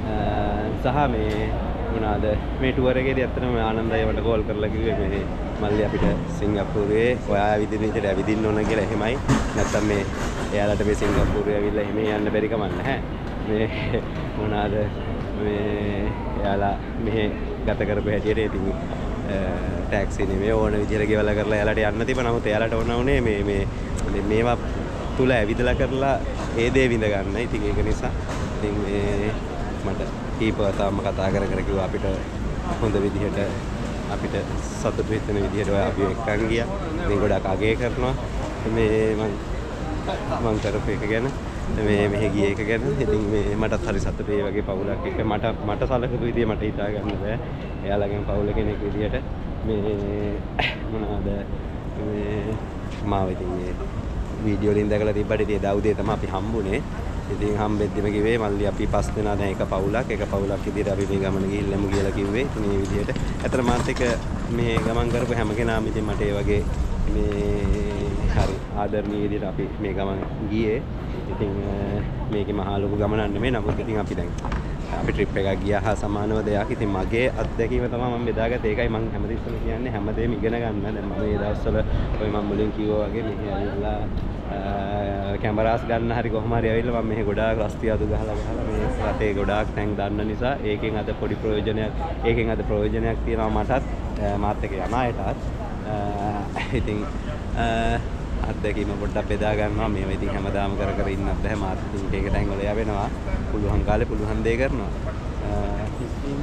සහ මේ මොනවාද මේ ටුවර් එකේදී ඇත්තටම ආනන්දය මට කෝල් කරලා කිව්වේ මේ මල්ලි අපිට සිංගප්පූරුවේ ඔයා ඇවිදින විදිහට ඇවිදින්න ඕන කියලා. එහෙමයි නැත්තම් මේ එයාලට මේ සිංගප්පූරුවේ ඇවිල්ලා එහෙම යන්න බැරි කමක් නැහැ. මේ මොනවාද මේ එයාලා මෙහෙ ගත කරපු හැටියට ඉතින් ටැක්සි නෙමෙයි ඕන විදිහට ගෙවලා කරලා එයාලට යන්න තිබුණා. නමුත් එයාලට ඕන වුණේ මේවා තුල ඇවිදලා කරලා ඒ දේ විඳ ගන්න. ඉතින් ඒක නිසා ඉතින් මේ මට කීපවතාවක්ම කතා කර කිව්වා අපිට හොඳ විදිහට අපිට සතුටු වෙන විදිහට ඔය අපි එක්කන් ගියා. ඉතින් ගොඩක් අගය කරනවා මේ මං කරපු එක ගැන, මේ මෙහෙ ගිය එක ගැන. ඉතින් මේ මටත් හරි සතුටුයි වගේ පවුලක් එක්ක මට සලකපු විදිය මට හිතා ගන්න බෑ. එයාලගෙන් පවුල කෙනෙක් විදිහට මේ මොනවාද මේ මාව ඉතින් මේ වීඩියෝ වලින් දැකලා තිබ්බට ඉතින් දවුදේ තමයි අපි හම්බුනේ. ඉතින් හම්බෙද්දිම කිව්වේ මල්ලි අපි 5 දෙනා දැන් එක පවුලක් විදිහට අපි මේ ගමන ගිහිල්ලාමු කියලා කිව්වේ. මේ විදිහට. අතන මාත් එක්ක මේ ගමන් කරපු හැම කෙනාම ඉතින් මට ඒ වගේ මේ හරි ආදරණීය විදිහට අපි මේ ගමන ගියේ. ඉතින් මේකේ මහා ලොකු ගමනක් නෙමෙයි. නමුත් ඉතින් අපි දැන් අපි ට්‍රිප් එකක් ගියා හා සමානව දෙයක්. ඉතින් මගේ අත්දැකීම තමයි මම බෙදාගත්තේ. ඒකයි මම හැමදෙස්සම කියන්නේ හැමදේම ඉගෙන ගන්න. දැන් මම මේ දවස්වල ඔය මම මුලින් කිව්වා වගේ මෙහි ඇවිල්ලා කැමරාස් ගන්න හරි කොහොම හරි ඇවිල්ලා මම මෙහි ගොඩාක් රස්ති අතු ගහලා මේ රටේ ගොඩාක් තැන් දන්න නිසා ඒකෙන් අද පොඩි ප්‍රයෝජනයක් තියෙනවා මටත් මාත් එක්ක යන අයටත්. ඉතින් අත්දැකීම පොඩ්ඩක් බෙදා ගන්නවා. මේවා ඉතින් හැමදාම කර ඉන්නත් බෑ. මාත් ඉතින් ඒක තැන් වල යවෙනවා. පුළුවන් කාලේ පුළුවන් දේ කරනවා. ඉතින්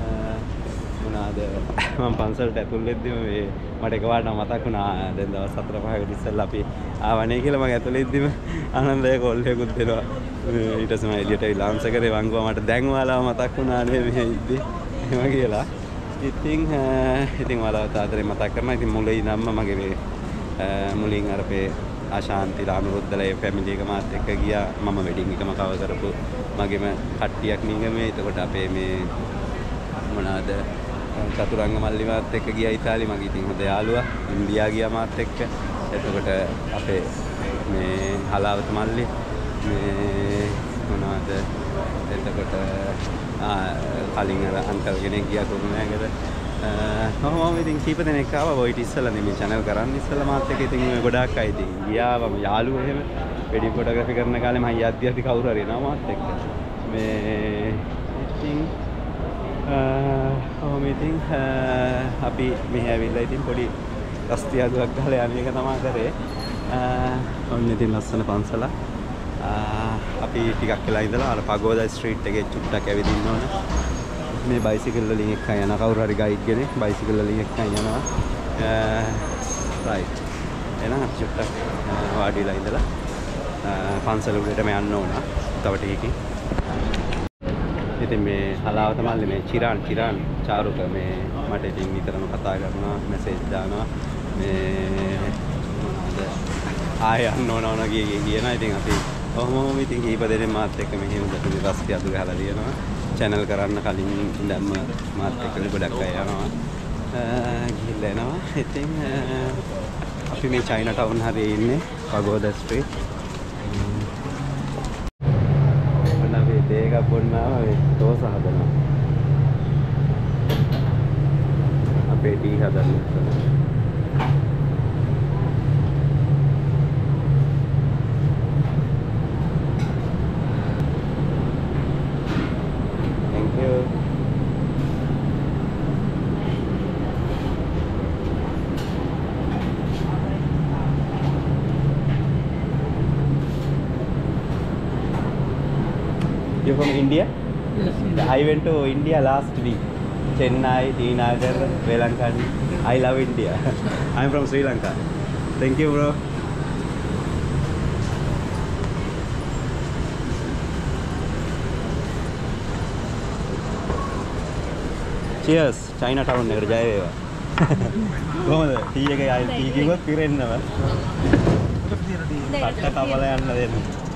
මොනවාද මම පන්සලට ඇතුල් වෙද්දිම මේ මට එකපාරට මතක් වුණා දැන් දවස් 4-5කට ඉස්සෙල්ලා අපි ආවනේ කියලා. මම ඇතුල් වෙද්දිම ආනන්දය කෝල් එකකුත් දෙනවා. ඊට පස්සේ මම එළියට ඇවිල්ලා ආන්සර් කරේ. මං ගියා මට දැන් ඔයාලව මතක් වුණා නේ මේ ඉද්දි එහෙම කියලා. ඉතින් ඔයාලව ආදරේ මතක් කරනවා. ඉතින් මුලින් ඉඳන්ම මගේ මේ මුලින් අර අපේ ආශාන්ති රාමරුද්දලා ඒ ෆැමිලි එක මාත් එක්ක ගියා. මම වෙඩින් එකම කව කරපු මගේම කට්ටියක් නිගමේ. එතකොට අපේ මේ මොනවාද චතුරංග මල්ලි මාත් එක්ක ගියා ඉතාලි. මගේ ඉතින් හොඳ යාළුවා. ඉන්දියා ගියා මාත් එක්ක. එතකොට අපේ මේ හලාවත මල්ලි මේ මොනවාද එතකොට කලින් අර අන්කල් කෙනෙක් ගියා කුරුණෑගල. මම ඉතින් කීප දෙනෙක් ආවා. ඔය ඉතිස්සලා නේ මේ channel කරන්න ඉස්සලා මාත් එක්ක ඉතින් ගොඩාක් අය ඉතින් ගියාම යාළුවෝ එහෙම වෙඩින් ෆොටෝග්‍රැෆි කරන කාලේ මම යද්දි කවුරු හරි එනවා මාත් එක්ක. මේ ඉතින් ඉතින් අපි මෙහෙ ඇවිල්ලා ඉතින් පොඩි රස්තියාදුවක් ගහලා යන එක තමයි කරේ. ඔන්න ඉතින් ලස්සන පන්සල. අපි ටිකක් වෙලා ඉඳලා අර පගෝදා ස්ට්‍රීට් එකේ චුට්ටක් ඇවිදින්න ඕන. මේ බයිසිකල් වලින් එක්කන් යන කවුරු හරි ගයිඩ් කෙනෙක් බයිසිකල් වලින් එක්කන් යනවා. රයිට්. එහෙනම් චුට්ටක් වාඩිලා ඉඳලා පන්සල උඩටම යන්න ඕන. තව ටිකකින්. ඉතින් මේ හලාවත මල්ලි මේ චිරාන් චාරුක මේ මට ඉතින් විතරම කතා කරනවා, මැසේජ් දානවා. මේ මොනවාද ආය යන්න ඕන කියනවා. ඉතින් අපි කොහොමම ඉතින් කීප දෙනෙක් මාත් එක්ක මෙහෙ උදේ රස්තිය අතු ගහලා දිනනවා. channel කරන්න කලින් ඉඳන්ම මාත් එක්ක ගොඩක් අය යනවා. ගිහිල්ලා එනවා. ඉතින් අපි මේ චයිනා ටවුන් හරියේ ඉන්නේ පගෝදා ස්ට්‍රීට්. ඒක පොන්නාම මේ දෝස හදනවා. අපේ ටී හදන්න. Thank you. You from India? I went to India last week. Chennai, Tinagar, Velankan. I love India. I'm from Sri Lanka. Thank you, bro. Cheers. Chinatown එකට ජය වේවා. කොහමද? ටී එකේ ආයි ටී කිව්වොත් පිරෙන්නව. පට්ට කපලා යන්න දෙන්න.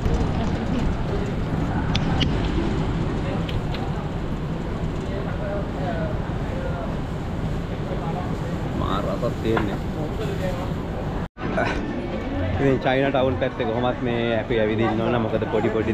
මාර රසක් තියෙන්නේ. ඉතින් චයිනාටවුන් පැත්තේ කොහොමත් මේ අපි ඇවිදින්න ඕන මොකද පොඩි ඈ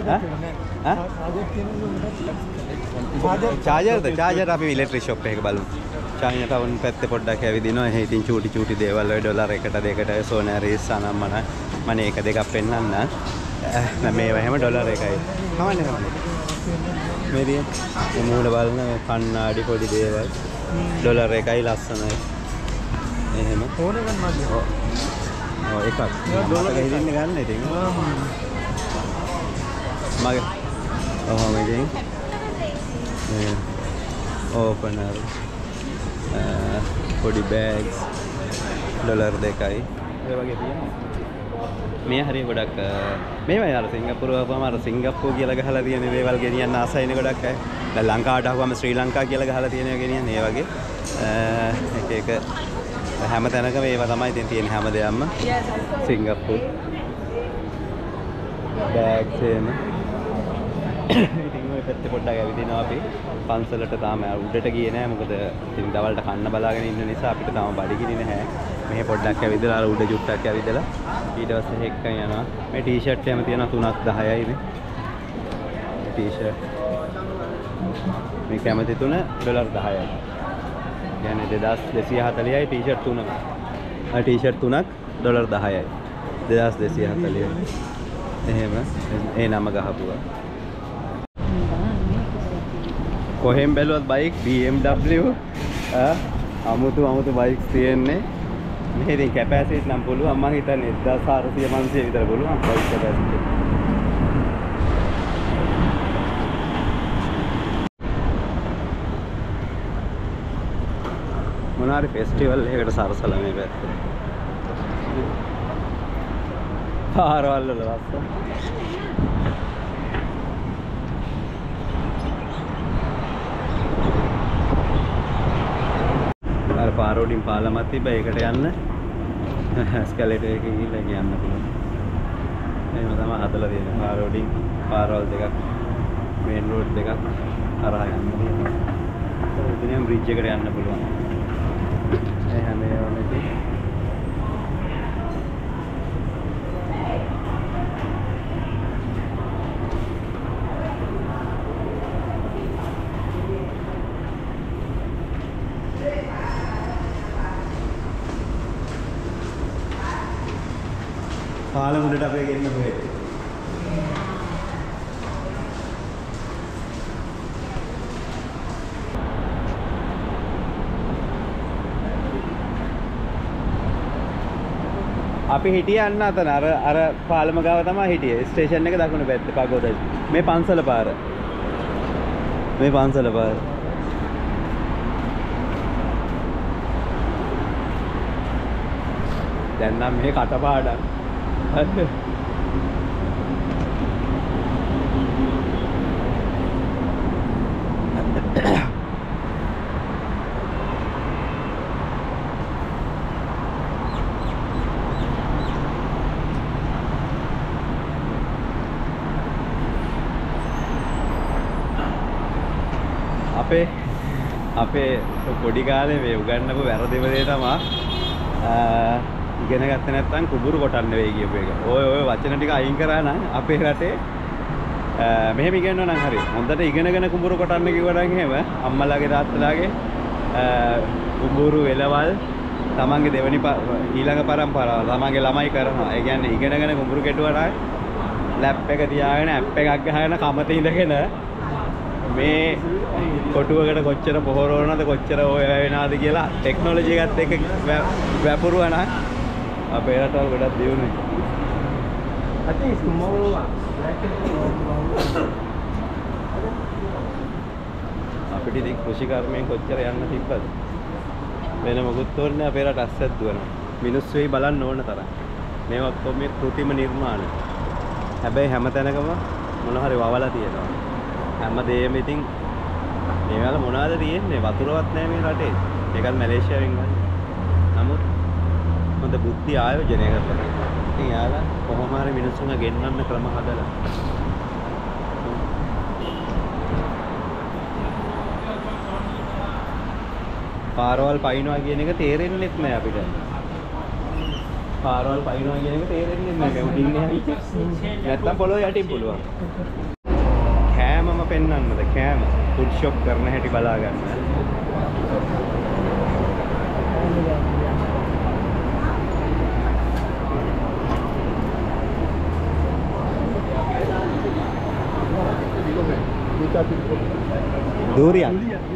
චාර්ජර් අපි ඉලෙක්ට්‍රික් ෂොප් එකක බලමු. චයිනාටවුන් පැත්තේ පොඩ්ඩක් ඇවිදිනවා. එහෙ ඉතින් චූටි දේවල් වල ඩොලර් 1ට 2ට සෝනාරිස් අනම්මන මම එක දෙකක් පෙන්නන්න. මේවා හැම ඩොලර් 1යි. කවන්නේ. මේ මූණ බලන කණ්ණාඩි පොඩි දේවල් ඩොලර් 1යි ලස්සනයි. එහෙම ඕනේ ගන්න ඔව් එකක් ඩොලර් එක හිටින්න ගන්න ඉතින් මගේ ඔහොම ඉතින් ඕපනර් පොඩි බෑග්ස් ඩොලර් 2යි ඒ වගේ තියෙනවා. මේ හරිය ගොඩක් මේවයි අර සිංගප්පූරුව ආවම අර සිංගප්පූර් කියලා ගහලා තියෙන දේවල් ගෙනියන්න ආසයිනේ ගොඩක් අය. දැන් ලංකාවට ආවම ශ්‍රී ලංකා කියලා ගහලා තියෙනවා ගෙනියන්න. ඒ වගේ එක හැම තැනකම ඒවා තමයි ඉතින් තියෙන හැම දෙයක්ම. සිංගප්පූර් බෑග්ස් එහෙම. ඉතින් ඔය පැත්තේ පොඩ්ඩක් ඇවිදිනවා අපි. පන්සලට තාම උඩට ගියේ නෑ මොකද ඉතින් දවල්ට කන්න බලාගෙන ඉන්න නිසා අපිට තාම බඩගිනි නැහැ. මෙහෙ පොඩ්ඩක් ඇවිදලා අර උඩ ජුට්ටක් ඇවිදලා ඊට පස්සේ හෙක්කන් යනවා. මේ ටී-ෂර්ට් එකම තියෙනවා 3ක් 10යි නේ. ටී-ෂර්ට් මේ කැමති තුන ඩොලර් 10යි. කියන්නේ 2240යි ටී-ෂර්ට් තුනක්. ටී-ෂර්ට් තුනක් ඩොලර් 10යි. 2240යි. එහෙම ඒ නම ගහපුවා. කොහෙන් බැලුවත් බයික් BMW අමුතු බයික්ස් තියෙන්නේ. මේ ඉතින් කැපැසිටි නම් පුළුවන් මම හිතන්නේ 1400 500 විතර පුළුවන් බයික් කැපැසිටි. මොනාරි ෆෙස්ටිවල් එකකට සරසලා මේ පැත්තේ. පාරවල් වල ලස්සන. අර පාරෝඩින් පාලමක් තිබ්බා ඒකට යන්න ස්කැලේටර් එකකින් ගිහලා යන්න පුළුවන්. එහෙම තමයි හදලා තියෙන්නේ. පාරෝඩින් පාරවල් දෙකක් මේන් රෝඩ් දෙකක් හරහා යන්න පුළුවන්. ඉතින් බ්‍රිජ් එකට යන්න පුළුවන්. එහෙම ඒවා මෙතේ පාලමුඩට අපේ ගෙන්න කොහෙද? අපි හිටියේ අන්න අතන අර පාලම ගාව තමයි හිටියේ. ස්ටේෂන් එක දකුණු පැත්තේ පගෝදයි. මේ පන්සල පාර. මේ පන්සල පාර. දැන් නම් මේ කටපාඩම්. හරිද? අපේ පොඩි කාලේ මේ උගන්නපු වැරදිම දේ තමයි ඉගෙන ගත්තේ නැත්නම් කුඹුරු කොටන්න වෙයි කියපු එක. ඔය වචන ටික අයින් කරා නම් අපේ රටේ මෙහෙම ඉගෙනනවා නම් හරි. හොඳට ඉගෙනගෙන කුඹුරු කොටන්න කිව්වනම් එහෙම අම්මලාගේ තාත්තලාගේ කුඹුරු වෙලවල් තමන්ගේ දෙවෙනි ඊළඟ පරම්පරාව තමන්ගේ ළමයි කරනවා. ඒ කියන්නේ ඉගෙනගෙන කුඹුරු කෙටුවා නම් ලැප් එක තියාගෙන ඇප් එකක් ගහගෙන කමතේ ඉඳගෙන මේ කොටුවකට කොච්චර පොහොර වුණාද කොච්චර ඔය වෙනවාද කියලා ටෙක්නොලොජි එකත් එක්ක වැපුරුවා නම් අපේ රටවල් ගොඩක් දියුණුයි. අපිට ඉතින් කෘෂිකර්මයෙන් කොච්චර යන්න තිබ්බද? වෙන මොකුත් ඕනේ අපේ රට අස්සත් දුවනවා. මිනිස්සු වෙයි බලන්න ඕන තරම්. මේවා ඔක්කොම මේ කෘතිම නිර්මාණ. හැබැයි හැම තැනකම මොන හරි වවලා තියෙනවා. හැමදේම ඉතින් මේවල මොනවද තියෙන්නේ? වතුරවත් නැහැ මේ රටේ. ඒකත් මැලේසියාවෙන් ගන්න. නමුත් හොඳ බුද්ධි ආයෝජනය කරලා තියෙනවා. ඉතින් යාලා කොහොම හරි මිනිස්සුන්ව ගෙන්නන්න ක්‍රම හදලා. පාරවල් පයින්නවා කියන එක තේරෙන්නේ නැහැ අපිට. පාරවල් පයින්නවා කියන එක තේරෙන්නේ නැහැ. මේ උඩින් එහා නැත්තම් පොළොව යටින් පුළුවන්. කෑමම පෙන්වන්නද? කෑම ෆුඩ් ෂොප් කරන හැටි බලා ගන්න. durian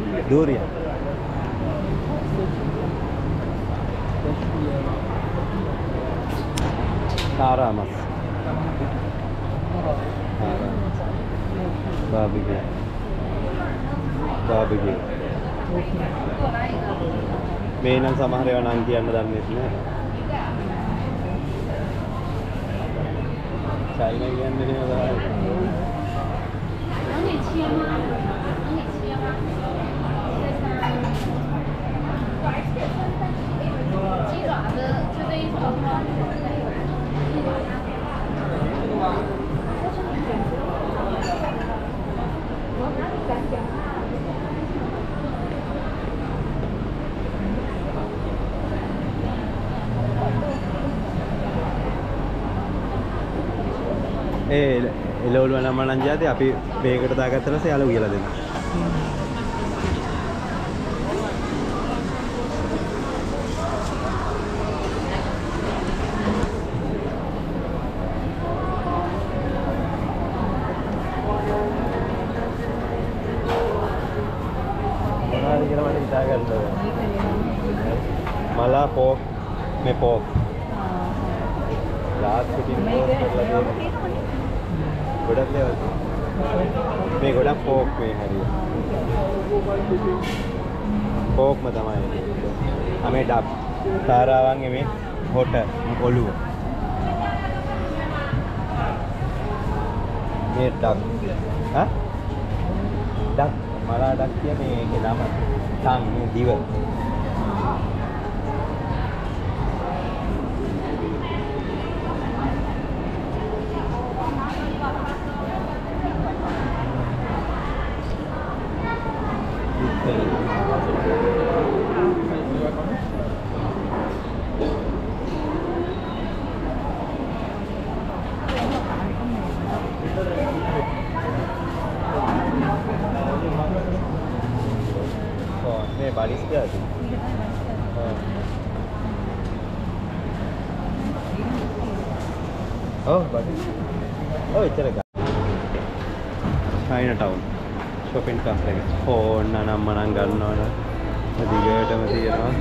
Aramas barbecue මේ නම් සමහර ඒවා නම් කියන්න දන්නේ නැහැ. චයිනා කියන්නේ නේද? එළවලු නම් මනන් ජාති අපි මේකට දාගත්තට පස්සේ යාළුවෝ කියලා දෙනවා. මොනවද කියලා මට හිතා ගන්න බැහැ. මලා පෝක් මේ පෝක්. ලාස්ට් පිටින් පෝක් කරලා දෙනවා. ගොඩක් ලේවල් මේ ගොඩක් පෝක් මේ හරිය පෝක්ම තමයි මේ ඩබ් තාරාවන්ගේ මේ හොට ඔළුව මේ ඩබ් ඩබ් මලා ඩබ් කිය මේකේ නම තන් මේ දිව बारिश क्या आती ओह बारिश ओह चलेगा Chinatown shopping complex phone ना मना गन्नोना दिगेटම තියෙනවා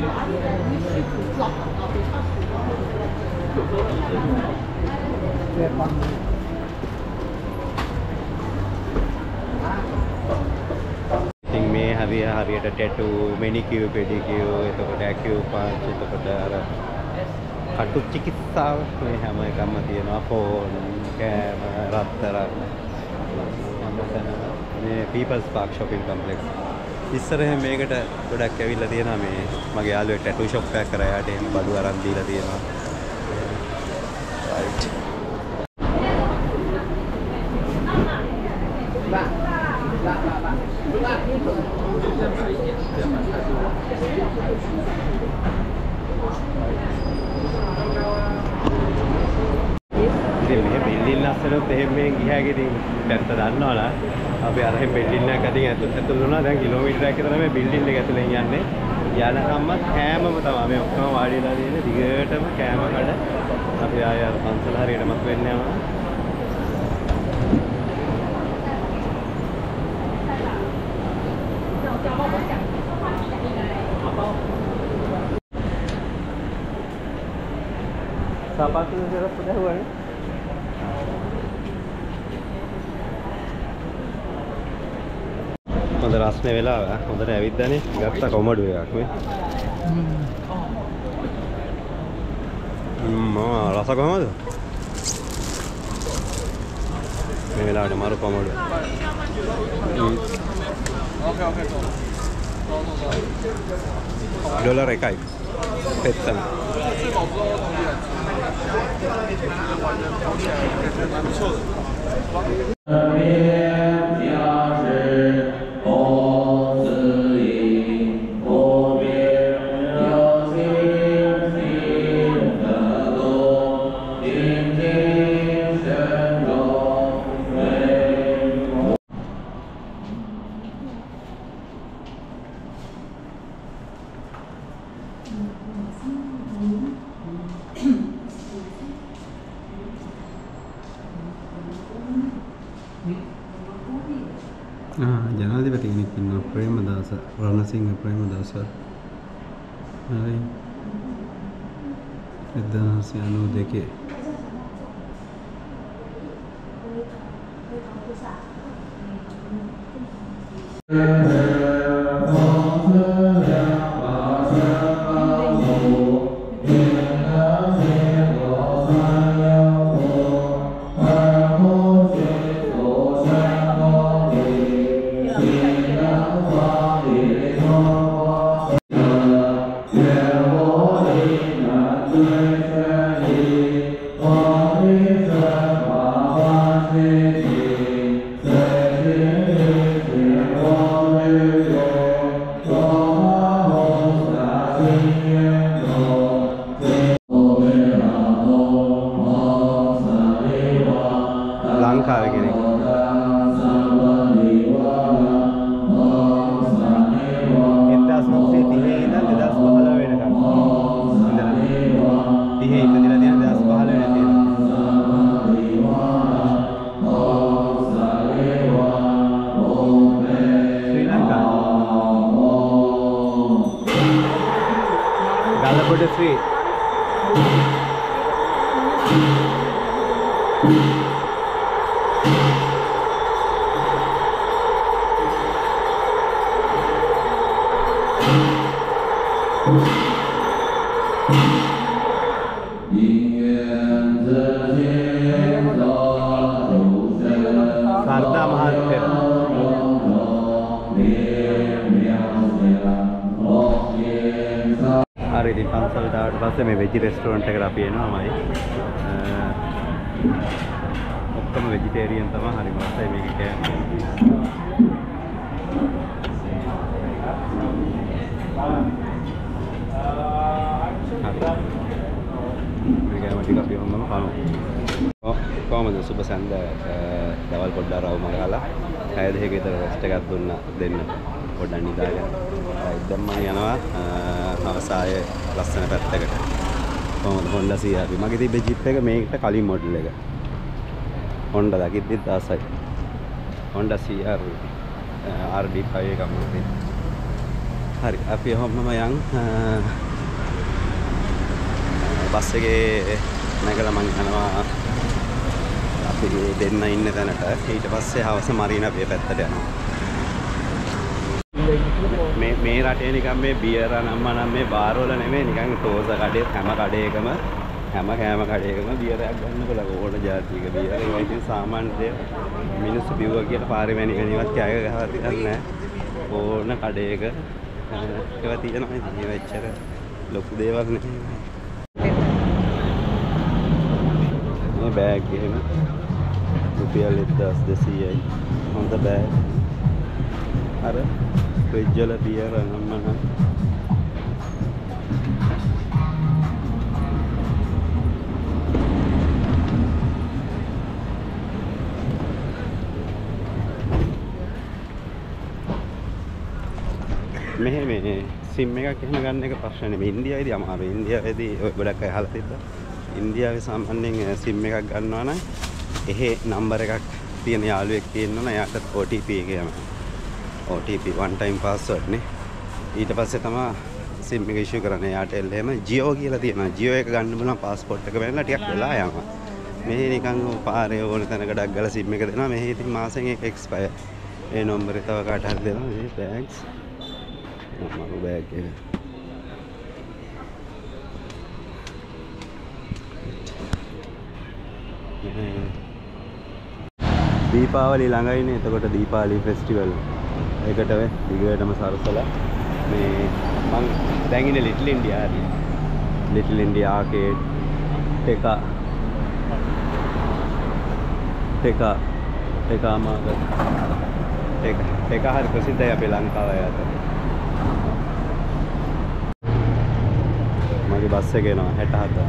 හරියට ටැටූ මෙනිකියුර් පෙඩිකියුර් එතකොට ඇකියුපන්ච් එතකොට අර කටු චිකිත්සාව මේ හැම එකක්ම තියෙනවා ෆෝන් කෑම රත්තරන් මේ පීපල්ස් පාක් shopping complex ඉස්සරහ මේකට ගොඩක් ඇවිල්ලා තියෙනවා මේ මගේ යාළුවෙක් ටැටූ ෂොප් එකක් කරා යාට එහෙම බඩු අරන් දීලා තියෙනවා right ඉතින් මේ බිල්ඩින් අස්සලොත් එහෙම මෙහෙන් ගියාගේ ඉතින් දැක්ක දන්නවලා අපි අර එහෙම බිල්ඩින් එකක් අතින් ඇතුල් වුණා දැන් කිලෝමීටරයක් විතර මේ බිල්ඩින් එක ඇතුලෙන් යන්නේ යනකම්ම කෑමම තමයි මේ ඔක්කොම වාඩි වෙලා තියෙන්නේ දිගටම කෑම කඩ අපි ආය අර පන්සල හරියට මත වෙන්නේ යනවා Sapato de cera sudah huan. හොඳ රස්නේ වෙලා හොඳට ඇවිද්දානේ. ගත්ත කොමඩු එකක් මේ. රස කොහමද? මේ වෙලාවට මාරු කොමඩු. $1 එකයි. පෙත්තන. ජනාධිපති කෙනෙක් ඉන්නවා ප්‍රේමදාස රණසිංහ ප්‍රේමදාස. හරි 1992 ලංකාවේ කෙනෙක්. ගලකොඩ ශ්‍රී සර්දා මහත්තයා හරි ඉතින් පන්සලට ආවට පස්සේ මේ වෙජ් රෙස්ටෝරන්ට් එකට අපි එනවාමයි. ඔක්කොම වෙජිටේරියන් තමයි. හරි මස්තයි මේක කෑම. මේකම ටික අපි වුණාම කනවා. කොහමද සුබ සඳ දවල් පොඩ්ඩක් රවුම ගාලා 6 දෙක විතර රෙස්ට් එකක් දුන්නා දෙන්න. පොඩ්ඩක් නිදාගෙන දැන් මම යනවා අවසාය ලස්සන පැත්තකට. කොහොමද Honda CR මගේ තිබ්බ ජිප් එක මේකට කලින් මොඩල් එක. Honda දකිද්දිත් ආසයි. Honda CR RD5 එකක් මම. හරි අපි ඔහොමම යන් බස් එකේ නැගලා මම යනවා අපි දෙන්න ඉන්න තැනට. ඊට පස්සේ හවස මරීනා බේ පැත්තට යනවා. මේ රටේ නිකන් මේ බියර් නම්ම නම් මේ බාර් වල නෙමෙයි නිකන් තෝස කඩේ හැම කඩේකම හැම කෑම කඩේකම බියරයක් ගන්න බලක ඕන જાතියක බියර්. ඒක ඉතින් සාමාන්‍ය දේ මිනිස්සු බිව්වා කියලා පාරේ වැනි කෙනෙක්වත් කෑග ගහලා තියන්නේ නැහැ. ඕන කඩේක ඒවා තියෙනවා. ඉතින් ඒව එච්චර ලොකු දේවල් නෙමෙයි. මේ බෑග් එහෙම රුපියල් 1200යි. හොඳ බෑග්. අර फ्रिज वाला बियर नम्मन මෙහෙ මේ සිම් එකක් එහෙම ගන්න එක ප්‍රශ්න නෙමෙයි. ඉන්දියාවේදී අමාරුයි. ඉන්දියාවේදී ඔය ගොඩක් අය අහලා තිබ්බා. ඉන්දියාවේ සාමාන්‍යයෙන් සිම් එකක් ගන්නවා නම් එහෙ නම්බර් එකක් තියෙන යාළුවෙක් තියෙනවා නම් එයාට OTP එක යනවා. OTP one time password නේ. ඊට පස්සේ තමයි SIM එක ඉෂුව කරන්නේ. Airtel එහෙම Jio කියලා තියෙනවා. Jio එක ගන්න බලන passport එක වෙනලා ටිකක් වෙලා යනවා. මෙහි නිකන් පාරේ ඕන තැනකට ගලා SIM එක දෙනවා. මෙහි ඉතින් මාසෙන් එක expire. ඒ නම්බරේ තව කාට හරි දෙනවා මේ බෑග්ස්. මම බෑග් එක. දීපාවලි ළඟයිනේ. එතකොට දීපාවලි ෆෙස්ටිවල් එකට වෙ දිගටම සරසලා මේ මං දැන් ඉන්නේ ලිටල් ඉන්ඩියා හරි. ලිටල් ඉන්ඩියා ආකේඩ් ටෙකාමාග ඒක හරි ප්‍රසිද්ධයි අපේ ලංකාවේ අතර. මගේ බස් එක එනවා 67.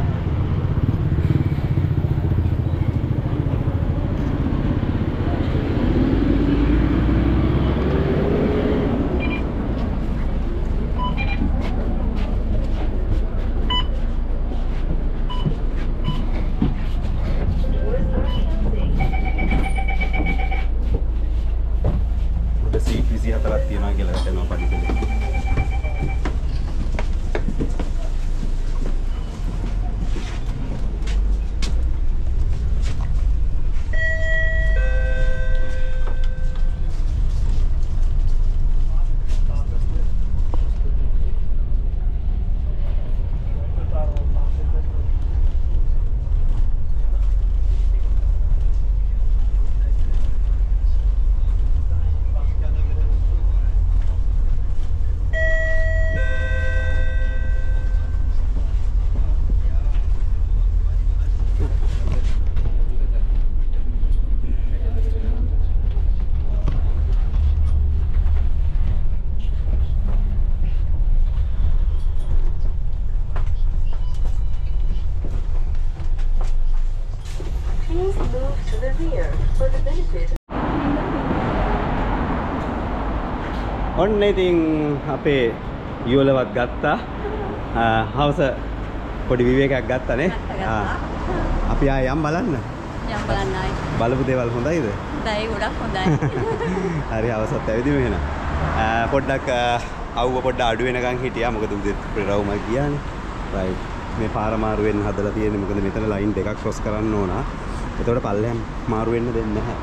ඔන්න ඉතින් අපේ යුවලවත් ගත්තා. හවස පොඩි විවේකයක් ගත්තානේ. අපි ආයෙ යම් බලන්න. යම් බලන්න ආයෙ. බලපු දේවල් හොඳයිද? හොඳයි, ගොඩක් හොඳයි. හරි හවසත් ඇවිදිමු එහෙනම්. පොඩ්ඩක් අවුව පොඩ්ඩක් අඩු වෙනකන් හිටියා. මොකද උදේ රවුමක් ගියානේ. රයිට්. මේ පාර මාරු වෙන්න හදලා තියෙන්නේ. මොකද මෙතන ලයින් දෙකක් ක්‍රොස් කරන්න ඕන. එතකොට පල්ලෙහාම මාරු වෙන්න දෙන්නේ නැහැ.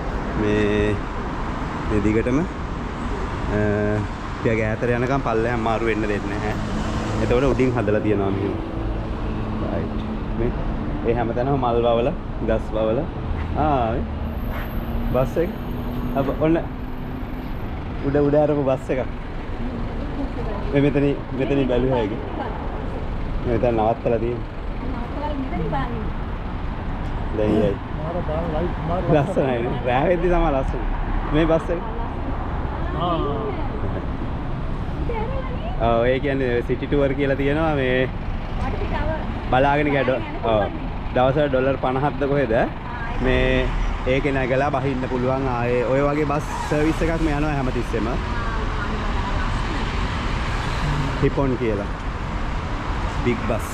මේ දිගටම ටිකක් ඈතට යනකම් පල්ලෙහාම මාරු වෙන්න දෙන්නේ නැහැ. එතකොට උඩින් හදලා තියනවා මෙහෙම. රයිට්. මේ ඒ හැමතැනම මල් වවල, ගස් වවල. බස් එක. ඔන්න උඩ ආරපු බස් එක. මේ මෙතනින් බැලුවා ඒක. මෙතන නවත්තලා තියෙනවා. දැන් යයි. ලස්සනයි. රෑ වෙද්දි තමයි ලස්සන. මේ බස් එක. ඒ කියන්නේ සිටි ටුවර් කියලා තියෙනවා මේ බලාගෙන ගියා. දවසට ඩොලර් 50ක්ද කොහෙද මේ ඒකේ නැගලා බහින්න පුළුවන්. ආයේ ඔය වගේ බස් සර්විස් එකක් මේ යනවා හැමතිස්සෙම. හිපොන් කියලා බිග් බස්.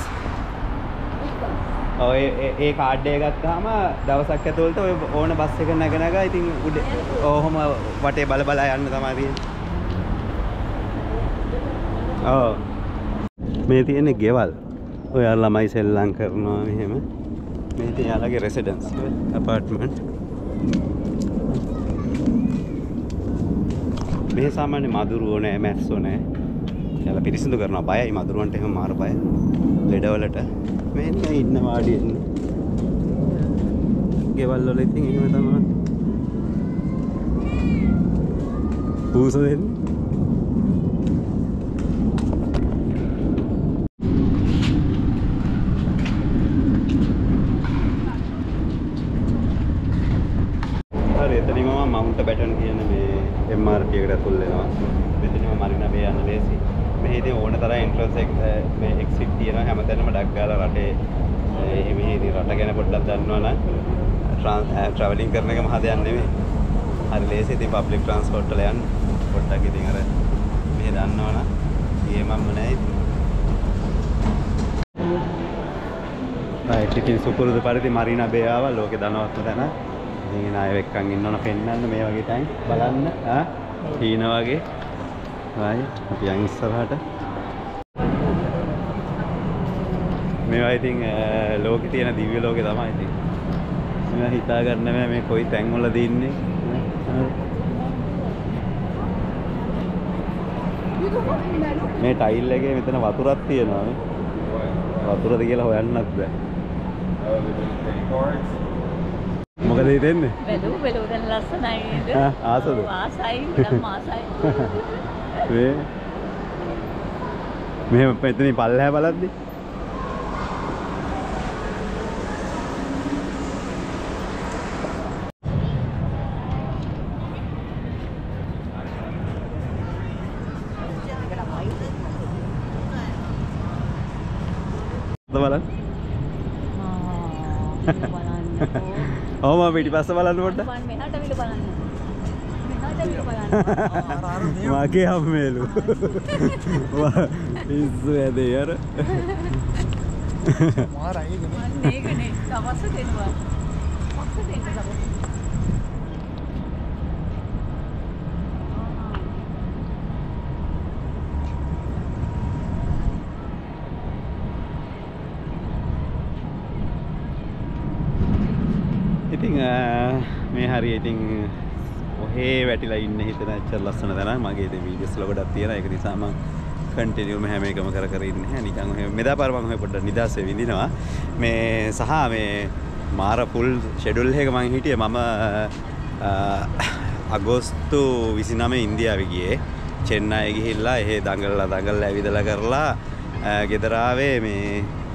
ඔය ඒ කාඩ් එක ගත්තාම දවසක් ඇතුළත ඔය ඕන බස් එක නැග ඉතින් උඩ ඔහොම වටේ බල බල යන්න තමයි තියෙන්නේ. මේ තියෙන්නේ ගෙවල්. ඔය ළමයි සෙල්ලම් කරනවා මෙහෙම. මේ තියෙන යාළගේ රෙසිඩන්ස් ඇපාර්ට්මන්ට්. මේ සාමාන්‍ය මදුරුවෝ නෑ, මැස්සෝ නෑ. යාලා පිරිසිදු කරනවා. බයයි මදුරුවන්ට එහෙම මාර බය. ලෙඩවලට මේ ඉන්න වාඩි වෙන්න. ගෙවල් වල ඉතින් එහෙම තමයි. පූස දෙන්නේ. මවුන්ට් බැටන් කියන මේ MRT එකට ඇතුල් වෙනවා. මෙතනම මරිනා බේ යන ලේසි. මෙහි ඉතින් ඕන තරම් එන්ට්‍රන්ස් එක මේ එක්සිට් තියෙනවා. හැමතැනම ඩක් ගාලා රටේ මෙහි ඉතින් රට ගැන පොඩ්ඩක් දන්නවනම් ට්‍රැවලින් කරන එක මහ දෙයක් නෙමෙයි. හරි ලේසි. ඉතින් පබ්ලික් ට්‍රාන්ස්පෝර්ට් වල යන්න පොඩ්ඩක් ඉතින් අර මෙහි දන්නවනම් ගේමක්ම නැහැ ඉතින්. ඉතින් සුපුරුදු පරිදි මරිනා බේ ආවා. ලෝකේ ධනවත්ම තැන. ඉතින් ආයෙ එක්කන් ඉන්නවන පෙන්නන්න මේ වගේ ටයිම් බලන්න හීන වගේ. රයිට්. අපි යන් ඉස්සරහට. මේවා ඉතින් ලෝකේ තියෙන දිව්‍ය ලෝකේ තමයි ඉතින්. මේවා හිතා ගන්න බෑ මේ කොයි තැන් වලද ඉන්නේ. මේ ටයිල් එකේ මෙතන වතුරක් තියෙනවා නේ. වතුරද කියලා හොයන්නත් බෑ. මොකද හිතෙන්නේ? බැලුව දැන් ලස්සනයි නේද? ආසද? ආසයි මම ආසයි. මෙහෙම මෙතනින් පල්ලෙහා බලද්දි බලන්න. ඔහොම පිටිපස්ස බලන්න පොඩ්ඩක්. මෙහාට විල බලන්න. මෙහාට විල බලන්න. මගේ අම්මේලු. ඉස්සු ඇදේ අර. මාරයි මේකනේ සවස්ස දෙනවා. පක්ෂ දෙන්න සවස්ස. ඉතින් මේ හරිය ඉතින් ඔහේ වැටිලා ඉන්න හිතන ඇච්චර ලස්සන තැනක් මගේ ඉතින් වීඩියෝස් වල ගොඩක් තියෙනවා ඒක නිසා මම කන්ටිනියු මෙහෙම එකම කර කර ඉන්නේ නැහැ නිකන් ඔහේ මෙදාපාර මම ඔහේ පොඩ්ඩක් නිදාසේ විඳිනවා මේ සහ මේ මාර ෆුල් ෂෙඩියුල් එක මම හිටියේ මම අගෝස්තු 29 ඉන්දියාවේ ගියේ චෙන්නයි ගිහිල්ලා එහෙ දඟලලා ඇවිදලා කරලා ගෙදර ආවේ මේ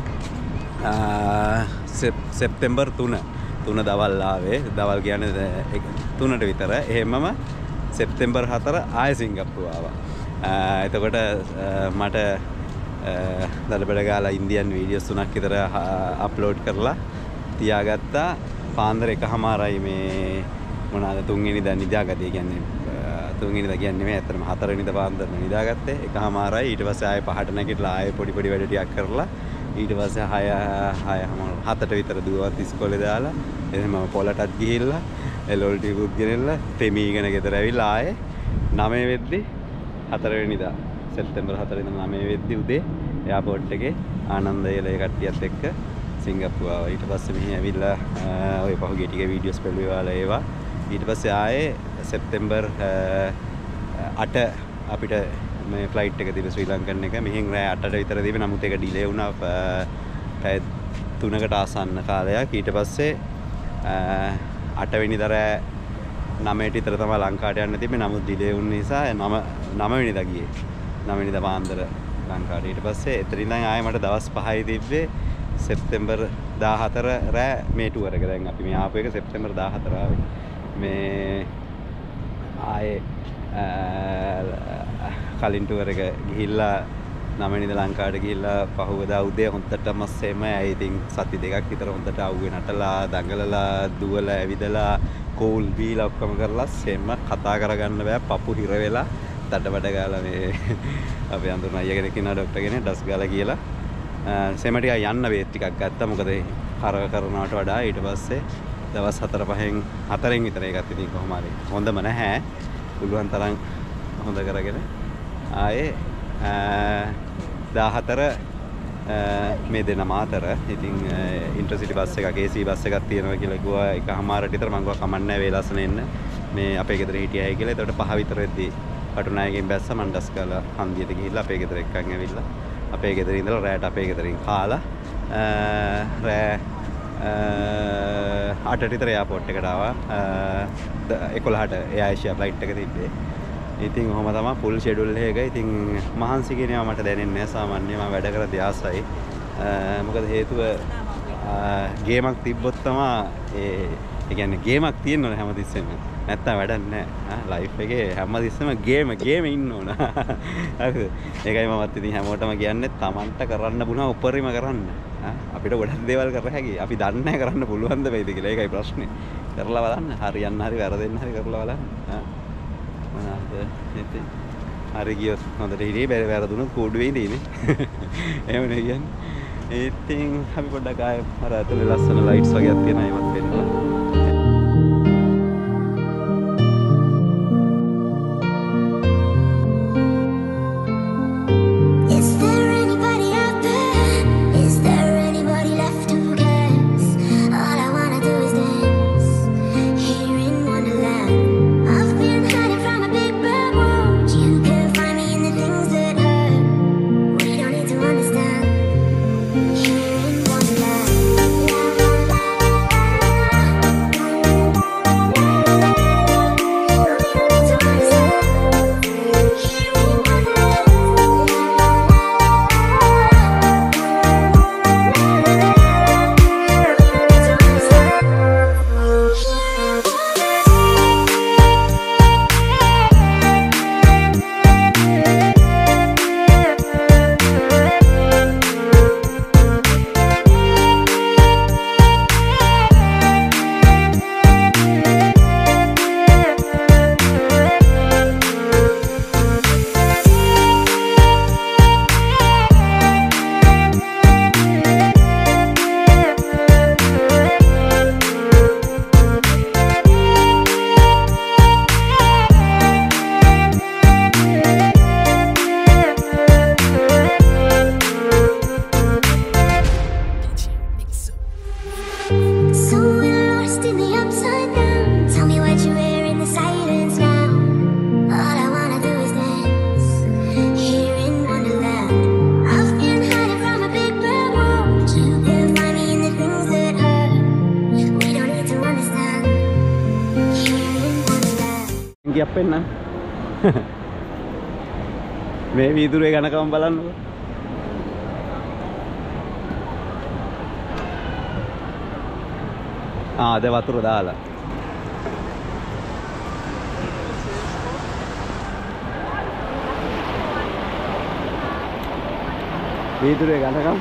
සෙප්තැම්බර් 3 දවල් ආවේ දවල් කියන්නේ 3ට විතර එහෙමම සෙප්තැම්බර් 4 ආයෙ සිංගප්පූරු ආවා. එතකොට මට දඩබඩ ගාලා ඉන්දියන් වීඩියෝස් 3ක් විතර අප්ලෝඩ් කරලා තියාගත්තා. පාන්දර 1:00යි මේ මොනවාද 3 වෙනිදා නිදාගත්තේ කියන්නේ 3 වෙනිදා කියන්නේ නෙමෙයි අතරම 4 වෙනිදා පාන්දර නිදාගත්තේ 1:00යි. ඊට පස්සේ ආයෙ 5ට නැගිටලා ආයෙ පොඩි වැඩ ටිකක් කරලා ඊට පස්සේ 7ට විතර දුවත් ඉස්කෝලේ දාලා එහෙනම් මම පොළටත් ගිහිල්ලා LOL ටිකුත් ගෙනල්ලා තෙමීගෙන ගෙදර ඇවිල්ලා ආයේ 9 වෙද්දි 4 වෙනිදා සෙප්තැම්බර් 4 වෙනිදා 9 වෙද්දි උදේ එයාපෝට් එකේ ආනන්දයලේ කට්ටියත් එක්ක සිංගප්පූරු ආවා. ඊට පස්සේ මෙහි ඇවිල්ලා ඔය පහුගිය ටික වීඩියෝස් බලුවාලා ඒවා. ඊට පස්සේ ආයේ සෙප්තැම්බර් 8 අපිට මේ ෆ්ලයිට් එක තිබ්බ ශ්‍රී ලංකන් එක මෙහෙන් රෑ 8ට විතර තිබ්බේ. නමුත් ඒක ඩිලේ වුණා පැය 3කට ආසන්න කාලයක්. ඊට පස්සේ 8 වෙනිදා රෑ 9ට විතර තමයි ලංකාවට යන්න තිබ්බේ. නමුත් ඩිලේ වුණ නිසා 9 වෙනිදා ගියේ. 9 වෙනිදා පාන්දර ලංකාවට. ඊට පස්සේ එතන ඉඳන් ආයේ මට දවස් 5යි තිබ්බේ සෙප්තැම්බර් 14 රෑ මේ ටුවර් එක. දැන් අපි මේ ආපු එක සෙප්තැම්බර් 14 ආවේ. මේ ආයේ කලින් ටුවර් එක ගිහිල්ලා 9 වෙනිදා ලංකාවට ගිහිල්ලා පහුවදා උදේ හොන්දටම සෙමයි. ඉතින් සති දෙකක් විතර හොන්දට අවුවේ නටලා දඟලලා දුවලා ඇවිදලා කෝල් බීලා ඔක්කොම කරලා සෙම කතා කරගන්න බෑ. පපු හිර වෙලා දඩබඩ ගාලා මේ අපේ අඳුරන අයියා කෙනෙක් ඉන්නවා ડોක්ටර් කෙනෙක් ඩස් ගාලා කියලා සෙම ටික යන්න වේත් ටිකක් ගත්තා. මොකද කරව කරනවට වඩා ඊට පස්සේ දවස් 4-5න් විතර ඒකත් ඉතින් කොහොම හරි හොඳම නැහැ. පුළුවන් තරම් හොඳ කරගෙන ආයේ 14 මේ දෙනම අතර ඉතින් ඉන්ටර්සිටි බස් එකක් AC බස් එකක් තියෙනවා කියලා කිව්වා. 1:00ට විතර මම කිව්වා කමන්නේ නැහැ වේලාසන එන්න මේ අපේ ගෙදර හිටියයි කියලා. එතකොට 5 විතර වෙද්දී කටුනායකෙන් බැස්සා මම ඩස් ගාලා හන්දියට ගිහිල්ලා අපේ ගෙදර එක්කන් ඇවිල්ලා අපේ ගෙදර ඉඳලා රෑට අපේ ගෙදරින් කාලා රෑ 8ට විතර එයාපෝට් එකට ආවා. 11ට එයා ඒෂියා ෆ්ලයිට් එක තිබ්බේ. ඉතින් ඔහොම තමයි ෆුල් ෂෙඩියුල් එක. ඉතින් මහන්සි කියනවා මට දැනෙන්නේ නැහැ සාමාන්‍යයෙන් මම වැඩ කරද්දී ආසයි. මොකද හේතුව ගේමක් තිබ්බොත් තමයි ඒ කියන්නේ ගේමක් තියෙන්න ඕන හැමතිස්සෙම. නැත්තම් වැඩක් නැහැ. ලයිෆ් එකේ හැමතිස්සෙම ගේම ඉන්න ඕන. හරිද? ඒකයි මමත් ඉතින් හැමෝටම කියන්නේ Tamanට කරන්න බුණා උපරිම කරන්න. අපිට ගොඩක් දේවල් කර හැකියි. අපි දන්නේ නැහැ කරන්න පුළුවන්ද වෙයිද කියලා. ඒකයි ප්‍රශ්නේ. කරලා බලන්න. හරියන්න හරි වැරදෙන්න හරි කරලා බලන්න. මොනවාද ඉතින් හරි ගියොත් හොඳට හිටියේ වැරදුනොත් කෝඩුවේ ඉඳීනේ. එහෙමනේ කියන්නේ. ඉතින් අපි පොඩ්ඩක් ආයෙ අර ඇතුලේ ලස්සන ලයිට්ස් වගේක් තියෙනවා ඒවත් පෙන්නලා. Things අපෙන්න මේ වීදුරුවේ ඝනකම බලන්නකෝ. අද වතුර දාලා වීදුරුවේ ඝනකම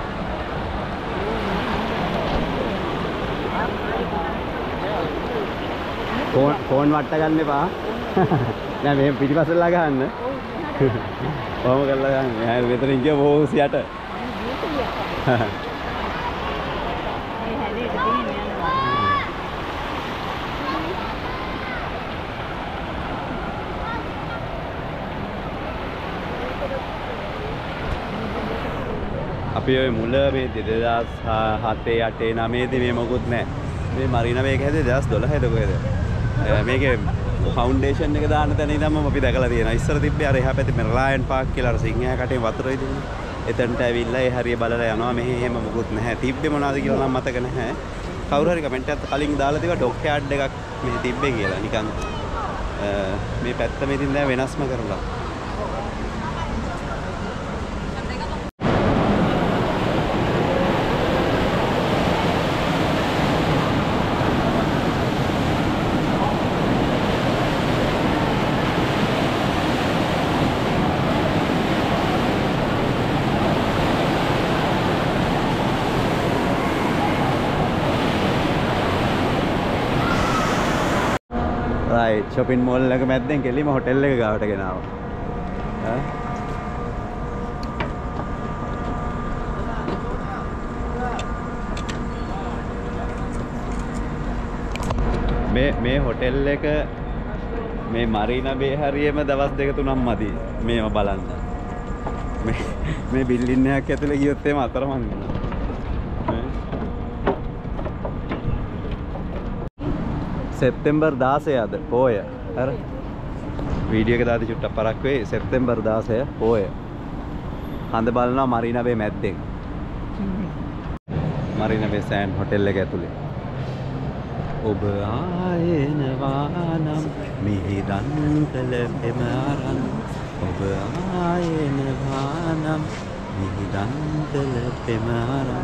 ෆෝන් වට ගන්න එපා. නෑ මේ පිටිපස්සෙලා ගන්න. කොහොම කරලා ගන්න. මෙහා මෙතනින් ගිය බෝස් යට. අපි ඔය මුල මේ 2007 8 9 දී මේ මොකුත් නෑ. මේ මරීනා මේක හැදේ 2012 කොහෙද? මේකේ ෆවුන්ඩේෂන් එක දාන්න තැන ඉඳන්ම අපි දැකලා තියෙනවා. ඉස්සර තිබ්බේ අර එහා පැත්තේ මෙරලායන් පාක් කියලා අර සිංහයා කටේ වතුරයි දෙන්නේ. එතනට ඇවිල්ලා ඒ හරිය බලලා යනවා. මෙහි එහෙම මොකුත් නැහැ. තිබ්බේ මොනවද කියලා නම් මතක නැහැ. කවුරු හරි කමෙන්ට් එකක් කලින් දාලා තිබ්බා ඩොක් යාඩ් එකක් මෙහි තිබ්බේ කියලා. නිකන් මේ පැත්ත මෙතින් දැන් වෙනස්ම කරලා. right shopping mall එක මැද්දෙන් කෙලිම හොටෙල් එක ගාවට ගෙනාවා. මේ හොටෙල් එක මේ මරීනා බේ හරියම දවස් දෙක තුනක් මදි මේව බලන්න. මේ බිල්ඩින් එකක් ඇතුලේ ගියොත් එම අතරමං වෙනවා. සෙප්තැම්බර් 16 අද පෝය. අර වීඩියෝ එක දාලා චුට්ටක් පරක් වෙයි. සෙප්තැම්බර් 16 පෝය. හඳ බලනවා මරීනා බේ මැද්දෙන්. මරීනා බේ සෑන්ඩ් හොටෙල් එක ඇතුලේ. ඔබ ආයෙනවා නම් මිහිදන් කළ එම අරන්. ඔබ ආයෙනවා නම් මිහිදන් කළ එම අරන්.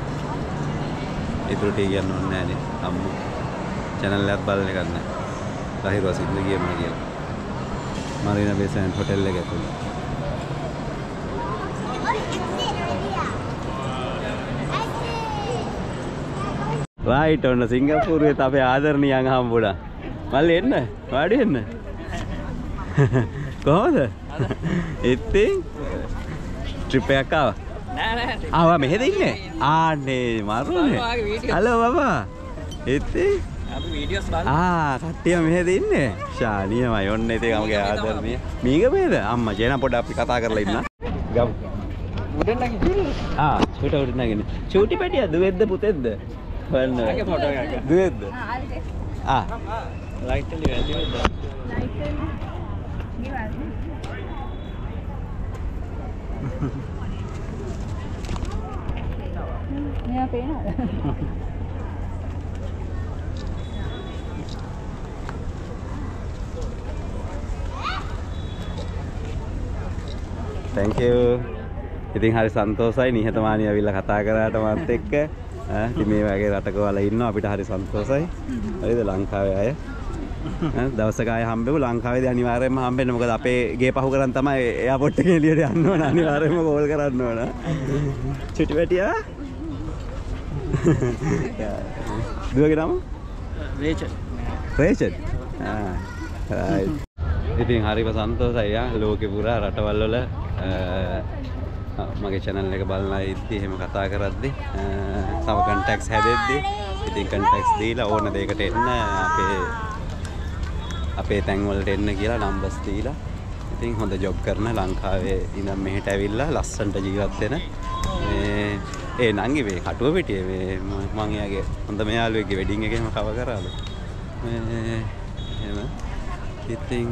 ඒතරට කියන්න ඕනේ නෑනේ අම්මෝ. channel එකත් බලන්න එකක් නෑ. ලහිරුවා සිද්ද ගියම කියලා. මරීනා බේ සෑන්ඩ් හොටෙල් එක ඇතුලේ. right ඔන්න සිංගප්පූරුවේ අපේ ආදරණීයන් හම්බුණා. මල්ලි එන්න. වාඩි වෙන්න. කොහොමද? ඉතින් ට්‍රිප් එකක් ආවා. නෑ. ආවා මෙහෙද ඉන්නේ? ආන්නේ මරුනේ. හලෝ බබා. ඉතින් අපි වීඩියෝස් බලන්න. කට්ටිය මෙහෙද ඉන්නේ. ශානියමයි ඔන්න ඉතින් මගේ ආදරණීය. මීගමේද? අම්මා ජේන පොඩ අපි කතා කරලා ඉන්න. ගමු. උඩ නැගිටින්න. චූට උඩ නැගිටින්න. චූටි පැටියා දුවේද්ද පුතේද්ද? බලන්න. ආගේ ෆොටෝ එකක්. දුවේද්ද? ලයිට් එළිය වැඩි වෙද්ද? ලයිට් එළිය. ගිවල්. මෙයා පේනවද? Thank you. ඉතින් හරි සන්තෝෂයි නිහතමානී ඇවිල්ලා කතා කරාට මාත් එක්ක. ඉතින් මේ වගේ රටක වල ඉන්නවා අපිට හරි සන්තෝෂයි. හරිද ලංකාවේ අය. දවසක ආය හම්බෙමු ලංකාවේදී අනිවාර්යයෙන්ම හම්බෙන්න. මොකද අපේ ගේ පහු කරන් තමයි එයාපෝට් එකේ එළියට යන්න ඕන. අනිවාර්යයෙන්ම කෝල් කරන්න ඕන. චුටි වැටියා. දුවගේ නම? රේචල්. රේචල්. ඉතින් හරිම සන්තෝෂයි ලෝකෙ පුරා රටවල් වල මගේ channel එක බලන අය ඉද්දි එහෙම කතා කරද්දි තව contacts හැදෙද්දි ඉතින් contacts දීලා ඕන දෙයකට එන්න අපේ තැන් වලට එන්න කියලා numbers දීලා ඉතින් හොඳ job කරන ලංකාවේ ඉඳන් මෙහෙට ඇවිල්ලා ලස්සනට ජීවත් වෙන ඒ නංගි මේ කටුව පිටියේ මේ මං එයාගේ හොඳ මෙයාළුවෙක්ගේ wedding එකේම කව කරාලු එහෙම ඉතින්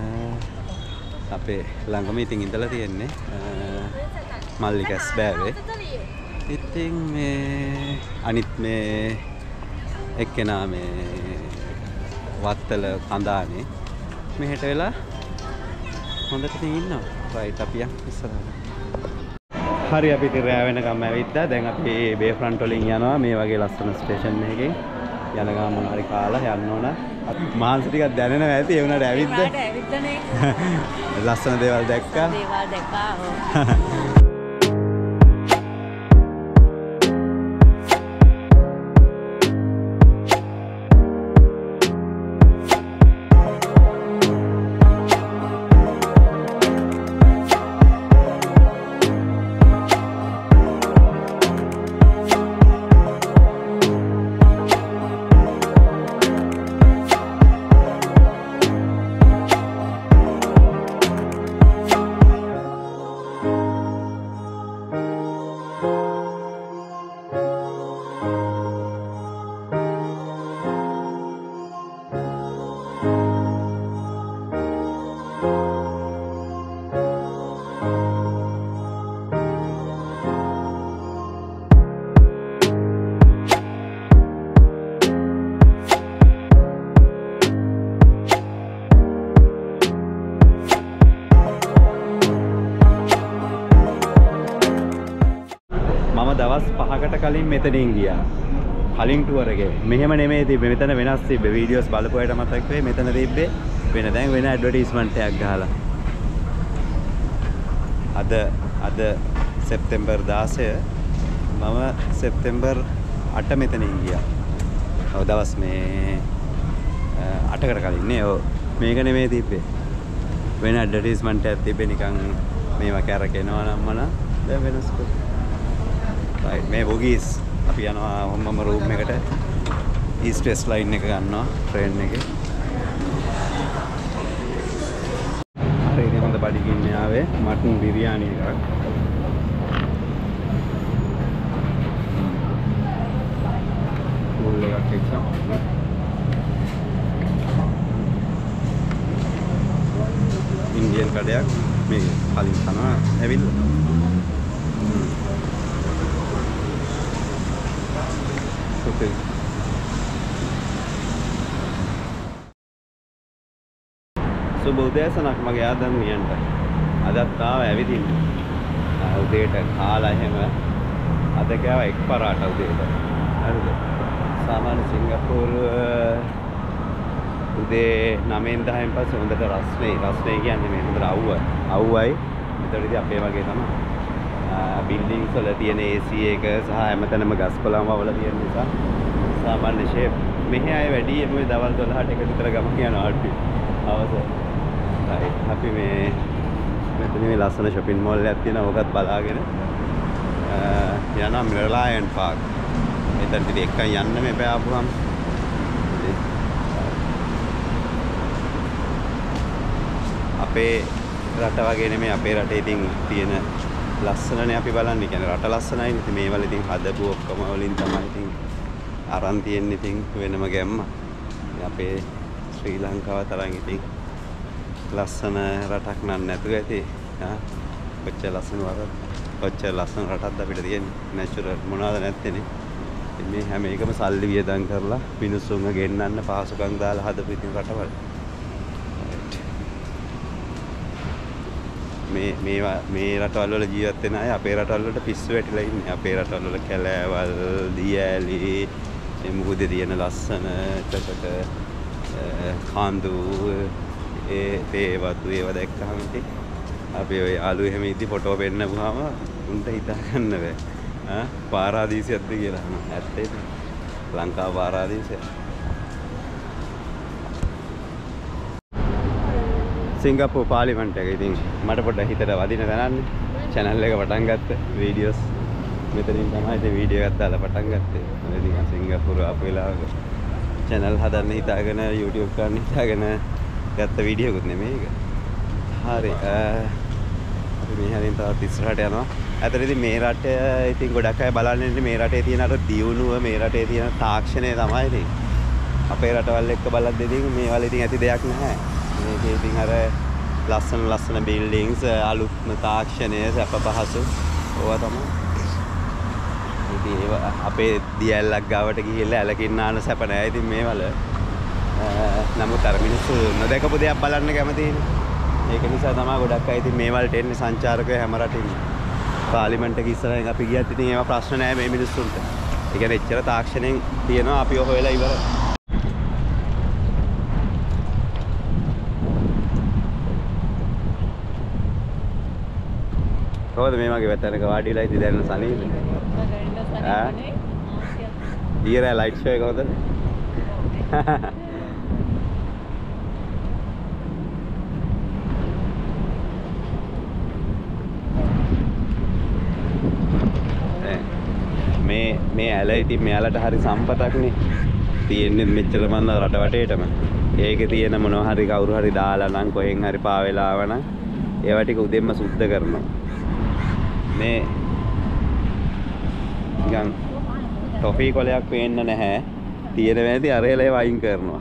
අපේ ළඟම ඉතින් ඉඳලා තියෙන්නේ මල්ලිකස් බෑවේ. ඉතින් මේ අනිත් මේ එක්කෙනා මේ වත්තල කඳානේ මෙහෙට වෙලා හොඳට ඉතින් ඉන්නවා. රයිට් අපි ඉස්සරහට. හරි අපි ඉතින් රෑ වෙනකම් ඇවිත්තා. දැන් අපි බේ ෆ්‍රන්ට් වලින් යනවා මේ වගේ ලස්සන ස්ටේෂන් එකකින්. යන ගමන් මොන හරි කාලා යන්න ඕන. මාංශ ටිකක් දැනෙනවා ඇති ඒ උනාට ඇවිද්ද. ඇවිද්දනේ. ලස්සන දේවල් දැක්කා. දේවල් දැක්කා. දවස් 5කට කලින් මෙතනින් ගියා. කලින් ටුවර් එකේ. මෙහෙම නෙමෙයි තිබ්බේ. මෙතන වෙනස් තිබ්බේ. වීඩියෝස් බලපු අයට මතක් වෙයි. මෙතන තිබ්බේ වෙන දැන් වෙන ඇඩ්වර්ටයිස්මන්ට් එකක් ගහලා. අද සෙප්තැම්බර් 16 මම සෙප්තැම්බර් 8 මෙතනින් ගියා. ඔව් දවස් මේ 8කට කලින් නේ. ඔව් මේක නෙමෙයි තිබ්බේ. වෙන ඇඩ්වර්ටයිස්මන්ට් එකක් තිබ්බේ නිකන් මේවා කැරකෙනවා නම් මොන දැන් වෙනස් කරා. right මේ බොගීස් අපි යනවා ඔම්මම රූම් එකට ඊස්ට් වෙස්ට් ලයින් එක ගන්නවා ට්‍රේන් එකේ හරි ඉතින් හොඳ බඩගින්න ආවේ මටන් බිරියානි එකක් මුල් එකක් එක්ක ඉන්දියන් කඩයක් මේ කලින් කනවා ඇවිල්ලා Okay. සුබ උදෑසනක් මගේ ආදරණියන්ට. අදත් ආව ඇවිදින්න. උදේට කාලා එහෙම අද ගාව එක් පරාට උදේට. හරිද? සාමාන්‍ය සිංගප්පූරු උදේ 9න් 10න් පස්සේ හොඳට රස්නේ කියන්නේ මේ හොඳට අවුවයි. මෙතනදී අපේ වගේ තමයි. බිල්ඩින්ග්ස් වල තියෙන AC එක සහ හැමතැනම ගස් කොළන් වවලා තියෙන නිසා සාමාන්‍ය ෂේප් මෙහි අය වැඩි මේ දවල් 12ට එක විතර ගමන් යනවා අපි. අවසන්. හරි. අපි මේ මෙතන මේ ලස්සන shopping mall එකක් තියෙනවා. ඕකත් බලාගෙන යනවා මිරලායන් පාක්. මෙතනදී එක්කන් යන්න මේ බෑවුවම්. අපේ රට වගේ නෙමෙයි අපේ රටේ ඉතින් තියෙන ලස්සනනේ අපි බලන්නේ. කියන්නේ රට ලස්සනයි. ඉතින් මේවල ඉතින් හදපු ඔක්කොම වලින් තමයි ඉතින් අරන් තියෙන්නේ ඉතින් වෙනම ගැම්ම. අපේ ශ්‍රී ලංකාව තරම් ඉතින් ලස්සන රටක් නන් නැතුව ඇති. කොච්චර ලස්සන වරද. කොච්චර ලස්සන රටක්ද අපිට තියෙන්නේ නැචරල් මොනවද නැත්තේනේ. මේ හැම එකම සල්ලි වියදම් කරලා මිනිස්සුන්ව ගෙන්නන්න පහසුකම් දාලා හදපු ඉතින් රටවල්. මේ රටවල් වල ජීවත් වෙන අය අපේ රටවල් වලට පිස්සු වැටිලා ඉන්නේ. අපේ රටවල් වල කැලෑවල්, දියැලි, මේ මුහුදේ තියෙන ලස්සන එතකොට කාන්දු ඒ වතු ඒවා දැක්කම ඉතින් අපි ඔය යාළුවෝ එහෙම ඉදි ෆොටෝ පෙන්නපුවාම උන්ට හිතා ගන්න බෑ. පාරාදීසයක්ද කියලා අහනවා. ඇත්තද? ලංකාව පාරාදීසයක්. සිංගප්පූරු පාර්ලිමේන්ත එක ඉතින් මට පොඩ්ඩක් හිතට වදින තැනන්නේ. channel එක පටන් ගත්ත වීඩියෝස් මෙතනින් තමයි ඉතින් වීඩියෝ එකක් දාලා පටන් ගත්තේ. ඉතින් සිංගප්පූරු ආපු වෙලාවක channel හදන්න හිතාගෙන YouTube කරන්න හිතාගෙන ගත්ත වීඩියෝ එකක් නෙමෙයි ඒක. හරි. අපි මේ හැරින් තවත් ඉස්සරහට යනවා. ඇත්තට ඉතින් මේ රටේ ඉතින් ගොඩක් අය බලන්නේ ඉතින් මේ රටේ තියෙන අර දියුණුව මේ රටේ තියෙන තාක්ෂණය තමයි ඉතින්. අපේ රටවල් එක්ක බලද්දී ඉතින් මේ වල ඉතින් ඇති දෙයක් නැහැ. මේකේ ඉතින් අර ලස්සන බිල්ඩින්ග්ස් අලුත්ම තාක්ෂණය සැප පහසු ඕවා තමයි. ඉතින් ඒවා අපේ දියැලක් ගාවට ගිහිල්ලා ඇලකින් නාන සැප නැහැ ඉතින් මේවල. නමුත් අර මිනිස්සු නොදකපු දෙයක් බලන්න කැමතිනේ. ඒක නිසා තමයි ගොඩක් අය ඉතින් මේ වලට එන්නේ සංචාරකයෝ හැම රටින්ම. පාර්ලිමේන්තු එක ඉස්සරහින් අපි ගියත් ඉතින් ඒවා ප්‍රශ්න නැහැ මේ මිනිස්සුන්ට. ඒ කියන්නේ එච්චර තාක්ෂණයෙන් තියෙනවා අපි හොයලා ඉවරයි. කොහොමද මේ වගේ වැටෙනක වාඩිලා ඉඳි දැන් සනීප? ඊයේ ලයිට් ෂෝ එක හොඳද? මේ ඇල ඉතින් මෙයාලට හරි සම්පතක්නේ. තියෙන්නේ මෙච්චර මන්ද රට වටේටම. ඒකේ තියෙන මොනවා හරි කවුරු හරි දාලා නම් කොහෙන් හරි පාවෙලා ආවනම් ඒවා ටික උදෙන්ම සුද්ධ කරනවා. මේ නිකන් ටොෆී කොලයක් පේන්න නැහැ. තියෙන වැදී අරේලේ වයින් කරනවා.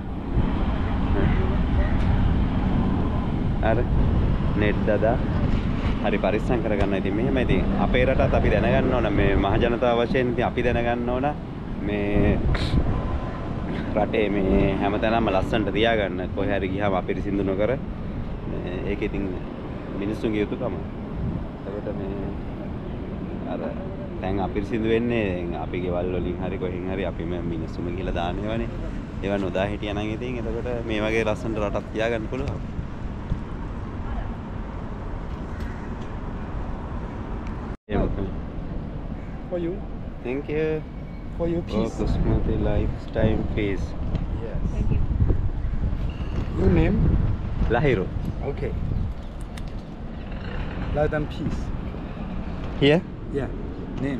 අර නෙට් දදා හරි පරිස්සම් කරගන්න. ඉතින් මෙහෙම ඉතින් අපේ රටත් අපි දැනගන්න ඕන මේ මහ ජනතාව වශයෙන් ඉතින් අපි දැනගන්න ඕන මේ රටේ මේ හැමතැනම ලස්සනට තියාගන්න. කොහේ හරි ගියාම අපිරිසිදු නොකර ඒක ඉතින් මිනිස්සුන්ගේ යුතුකම. ඒකට මේ අර දැන් අපිරිසිදු වෙන්නේ අපි ගෙවල් වලින් හරි කොහෙන් හරි අපි මිනිස්සුම ගිහලා දාන්නේවනේ. ඒවා නොදා හිටියා නම් ඉතින් එතකොට මේ වගේ ලස්සනට රටක් තියාගන්න පුළුවන්. For you. Thank you. For your peace. Oh, Kusmati lifetime fees. Yes. Thank you. Your name? Lahiru. Okay. Light and peace. Here? Yeah. Name.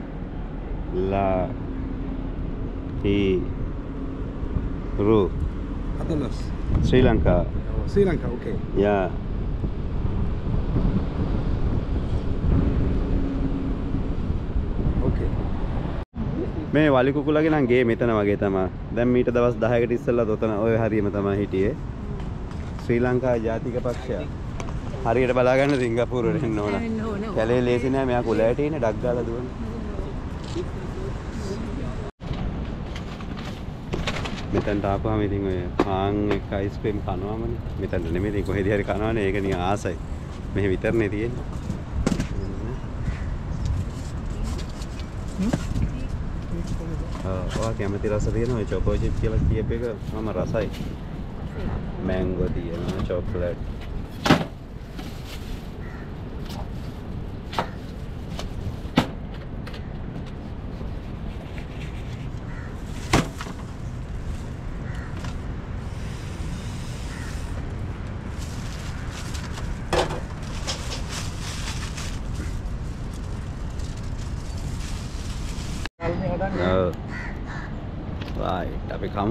Lahiru. Others. Sri Lanka. Sri Lanka. Okay. Yeah. Okay. මේ වලි කුකුලගේ නම් ගේ මෙතන වගේ තමයි. දැන් මීට දවස් 10කට ඉස්සෙල්ලා ඔතන ඔය හරියම තමයි හිටියේ. ශ්‍රී ලංකා ජාතික පක්ෂය. හරියට බලා ගන්න සිංගප්පූරුවට එන්න ඕන. කැලේ ලේසි නෑ මෙයා කුලයට ඉන්නේ ඩක් ගාලා දුවන. මෙතනට ආපුවාම ඉතින් ඔය පාන් එක අයිස්ක්‍රීම් කනවාමනේ. මෙතනට නෙමෙයි ඉතින් කොහෙද හරි කනවනේ. ඒක නිකන් ආසයි. මෙහෙ විතරනේ තියෙන්නේ. ඔය කැමති රස තියෙනවා. ඔය චොකෝ චිප් කියලා කියප එක මම රසයි. මැංගෝ තියෙනවා, චොක්ලට්. Right, අපි කමු.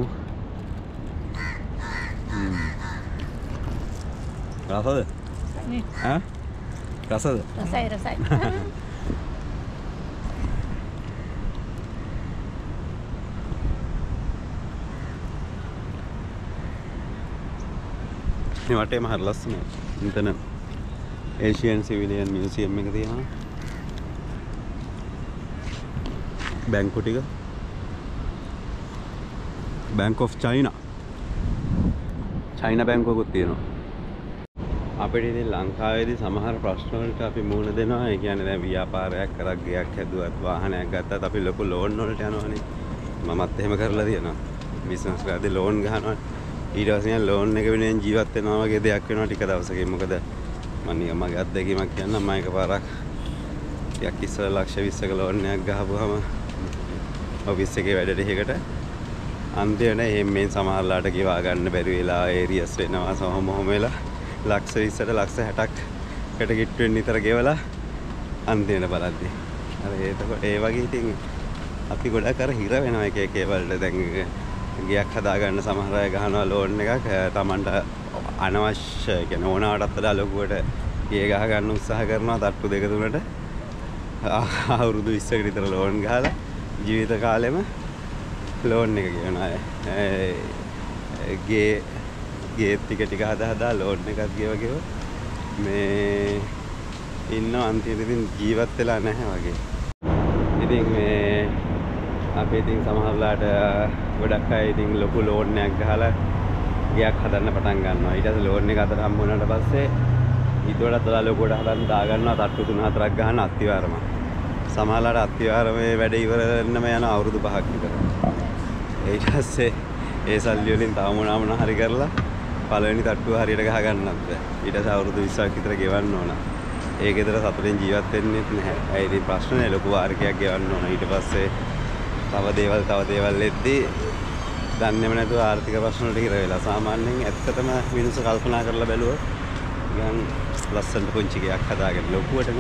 රසද? නේ. ඈ? රසද? රසයි. මේ වටේම හරි ලස්සනයි. මෙතන ඒෂියන් සිවිලියන් මියුසියම් එක තියෙනවා. බැංකු ටික Bank of China බැංකුවකුත් තියෙනවා. අපිට ඉතින් ලංකාවේදී සමහර ප්‍රශ්න වලට අපි මුහුණ දෙනවා. ඒ කියන්නේ දැන් ව්‍යාපාරයක් කරක් ගයක් හැදුවත් වාහනයක් ගත්තත් අපි ලොකු ලෝන් වලට යනවානේ. මමත් එහෙම කරලා තියෙනවා. බිස්නස් කරද්දී ලෝන් ගහනවා. ඊට පස්සේ ලෝන් එක වෙනුවෙන් ජීවත් වෙනවා වගේ දෙයක් වෙනවා ටික දවසකින්. මොකද මම නිකන් මගේ අත්දැකීමක් කියන්නම්. මම එකපාරක් ටිකක් ඉස්සර ලක්ෂ 20ක ලෝන් එකක් ගහපුවාම ඔෆිස් එකේ වැඩට එහෙකට අන්තිමට එහෙම සමහරලාට ගෙවා ගන්න බැරි වෙලා ඒරියස් වෙනවා සමහොම වෙලා ලක්ෂ 20ට ලක්ෂ 60කට කිට්ටු වෙන්න විතර ගෙවලා අන්තිමට බලද්දි අර එතකොට ඒ වගේ ඉතින් අපි ගොඩක් අර හිර වෙනවා එක එක ඒවලට. දැන් ගයක් හදා ගන්න සමහර අය ගහනවා ලෝන් එකක් Tamanට අනවශ්‍ය කියන්නේ ඕනකටත් වඩා ලොකුවට ගේ ගහ ගන්න උත්සාහ කරනවා තට්ටු දෙක තුනට අවුරුදු 20කට විතර ලෝන් ගහලා ජීවිත කාලෙම ලෝන් එක ගෙවනවා. ගේ ටික හදා ලෝන් එකක් ගෙව මේ ඉන්න අන්තිමට ඉතින් ජීවත් වෙලා නැහැ වගේ. ඉතින් මේ අපි ඉතින් සමහරලාට ගොඩක් අය ඉතින් ලොකු ලෝන් එකක් ගහලා ගයක් හදන්න පටන් ගන්නවා. ඊට පස්සේ ලෝන් එක අතට හම්බ වුණාට පස්සේ ඊට වඩා ලොකුවට හදන්න දා ගන්නවා තට්ටු 3-4ක් ගහන අත්තිවාරම. සමහරලාට අත්තිවාරමේ වැඩ ඉවර වෙන්නම යන අවුරුදු 5ක් විතර. ඊට පස්සේ ඒ සල්ලි වලින් තව මොනවා හරි කරලා පළවෙනි තට්ටුව හරියට ගහ ගන්නත් බෑ. ඊට පස්සේ අවුරුදු 20ක් විතර ගෙවන්න ඕන. ඒ ගෙදර සතුටින් ජීවත් වෙන්නේ නැහැ. ඒ ඉතින් ප්‍රශ්න නෑ ලොකු වාරිකයක් ගෙවන්න ඕන. ඊට පස්සේ තව දේවල් එද්දී දන්නේම නැතුව ආර්ථික ප්‍රශ්න වලට හිර වෙලා. සාමාන්‍යයෙන් ඇත්තටම මිනිස්සු කල්පනා කරලා බැලුවොත් නිකන් ලස්සන පුංචි ගයක් හදාගෙන ලොකුවට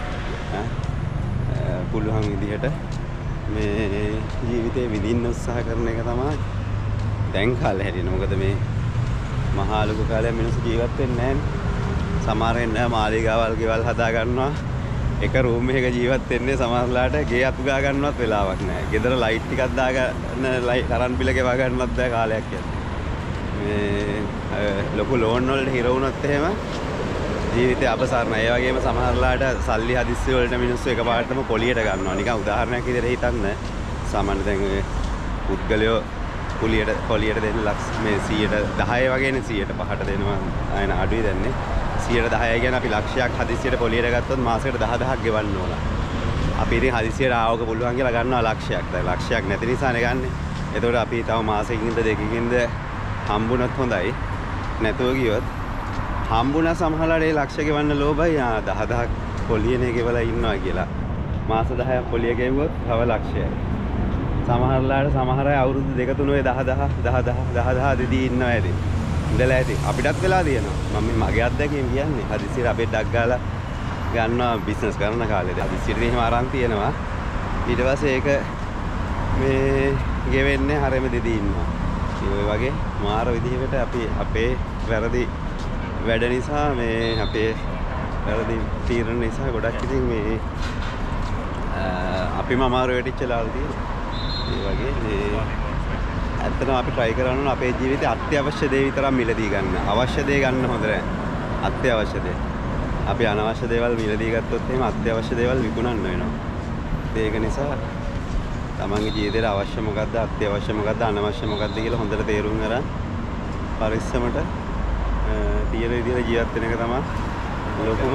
පුළුවන් විදිහට මේ ජීවිතේ විඳින්න උත්සාහ කරන එක තමයි දැන් කාලේ හැදෙන්නේ. මොකද මේ මහා ලොකු කාලයක් මිනිස්සු ජීවත් වෙන්නේ නැහැ. සමහරෙන් මාලිගාවල් ගෙවල් හදා ගන්නවා. එක රූම් එකක ජීවත් වෙන්නේ සමහරලාට ගේ අතු ගා ගන්නවත් වෙලාවක් නැහැ. ගෙදර ලයිට් ටිකක් දාගන්න කරන්ට් බිල ගෙවා ගන්නවත් බෑ කාලයක් යනවා. මේ ලොකු ලෝන් වලට හිර වුණොත් එහෙම ජීවිතේ අපසාරණයි. ඒ වගේම සමහරලාට සල්ලි හදිස්සි වලට මිනිස්සු එකපාරටම පොලියට ගන්නවා. නිකන් උදාහරණයක් විදිහට හිතන්න. සාමාන්‍ය දැන් ඔය පුද්ගලයෝ පොලියට දෙන්න ලක්ෂ මේ 110 වගේනේ 105ට දෙනවා. අයන අඩුයි දැන්නේ. 110 කියන්නේ අපි ලක්ෂයක් හදිස්සියට පොලියට ගත්තොත් මාසෙකට 10000ක් ගෙවන්න ඕන. අපි ඉතින් හදිස්සියට ආවක පුළුවන් කියලා ගන්නවා ලක්ෂයක්. දැන් ලක්ෂයක් නැති නිසානේ ගන්නෙ. එතකොට අපි තව මාසෙකින්ද දෙකකින්ද හම්බුනොත් හොඳයි. නැතුව ගියොත් හම්බුණා සමහරවල් ඒ ලක්ෂ ගෙවන්න ලෝභයි 10000ක් පොලියනේ ගෙවලා ඉන්නවා කියලා. මාස 10ක් පොලිය ගෙවුවොත් තව ලක්ෂයයි. සමහරලාට සමහර අය අවුරුදු 2-3 ඔය 10000 දෙදී ඉන්නවා ඇති. ඉඳලා ඇති. අපිටත් වෙලා තියෙනවා. මම මගේ අත්දැකීම් කියන්නේ. හදිස්සියට අපේ ඩක් ගාලා ගන්නවා බිස්නස් කරන කාලේදී. හදිස්සියට එහෙම අරන් තියෙනවා. ඊට පස්සේ ඒක මේ ගෙවෙන්නේ හැරෙම දෙදී ඉන්නවා. ඒ වගේ මාර විදිහකට අපි අපේ වැරදි වැඩ නිසා මේ අපේ වැරදි තීරණ නිසා ගොඩක් ඉතින් මේ අපිම අමාරු වෙටිච්ච ලාල් තියෙනවා. ඒ වගේ මේ ඇත්තටම අපි try කරනවා අපේ ජීවිතේ අත්‍යවශ්‍ය දේ විතරක් මිලදී ගන්න. අවශ්‍ය දේ ගන්න හොඳ නැහැ. අත්‍යවශ්‍ය දේ. අපි අනවශ්‍ය දේවල් මිලදී ගත්තොත් එහෙම අත්‍යවශ්‍ය දේවල් විකුණන්න වෙනවා. ඒක නිසා තමන්ගේ ජීවිතේට අවශ්‍ය මොකද්ද, අත්‍යවශ්‍ය මොකද්ද, අනවශ්‍ය මොකද්ද කියලා හොඳට තේරුම් අරන් පරිස්සමට තියෙන විදිහට ජීවත් වෙන එක තමයි ලොකුම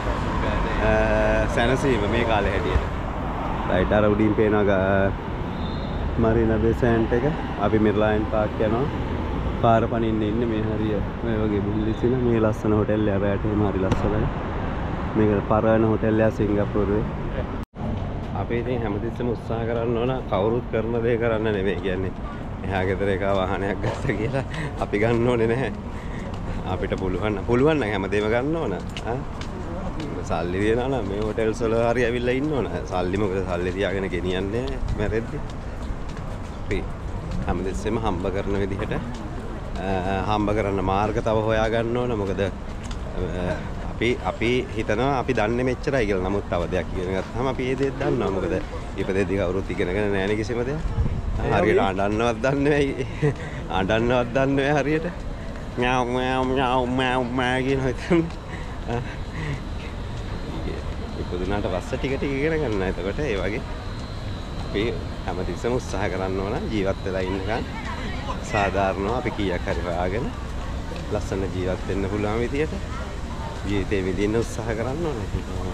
සැනසීම මේ කාලේ හැටියට. රයිට් අර උඩින් පේනවා මරීනා බේ සෑන්ඩ් එක. අපි මෙර්ලයින් පාක් යනවා. පාර පනින්න ඉන්නේ මේ හරිය මේ වගේ බුල්ලිසින මේ ලස්සන හොටෙල් එක රැට එහෙම හරි ලස්සනයි. මේක පරණ හොටෙල් එක සිංගප්පූරුවේ. අපි ඉතින් හැමතිස්සෙම උත්සාහ කරන්න ඕන කවුරුත් කරන දේ කරන්න නෙමෙයි. කියන්නේ එහා ගෙදර එක වාහනයක් ගත්ත කියලා අපි ගන්න ඕනේ නැහැ. අපිට පුළුවන් නම් හැමදේම ගන්න ඕන. සල්ලි තියනවා නම් මේ හොටෙල්ස් වල හරි ඇවිල්ලා ඉන්න ඕන. සල්ලි මොකද සල්ලි තියාගෙන ගෙනියන්නේ මැරෙද්දි. අපි හැමදෙස්සෙම හම්බ කරන විදිහට හම්බ කරන්න මාර්ග තව හොයා ගන්න ඕන. මොකද අපි හිතනවා අපි දන්නේ මෙච්චරයි කියලා. නමුත් තව දෙයක් ඉගෙන ගත්තාම අපි ඒ දේත් දන්නවා. මොකද ඉපදෙද්දි කවුරුත් ඉගෙනගෙන නැහැ නේ කිසිම දෙයක්. හරියට අඬන්නවත් දන්නේ නැහැ හරියට. ම්‍යාව් ම්‍යාව් ම්‍යාව් ම්‍යාව් ම්‍යාව් කියන හිතන්නේ. ඉපදුනාට පස්සේ ටික ටික ඉගෙන ගන්න. එතකොට ඒ වගේ අපි හැමතිස්සෙම උත්සාහ කරන්න ඕන ජීවත් වෙලා ඉන්නකන් සාධාරණව අපි කීයක් හරි හොයාගෙන ලස්සන ජීවත් වෙන්න පුළුවන් විදියට ජීවිතේ විඳින්න උත්සාහ කරන්න ඕනේ.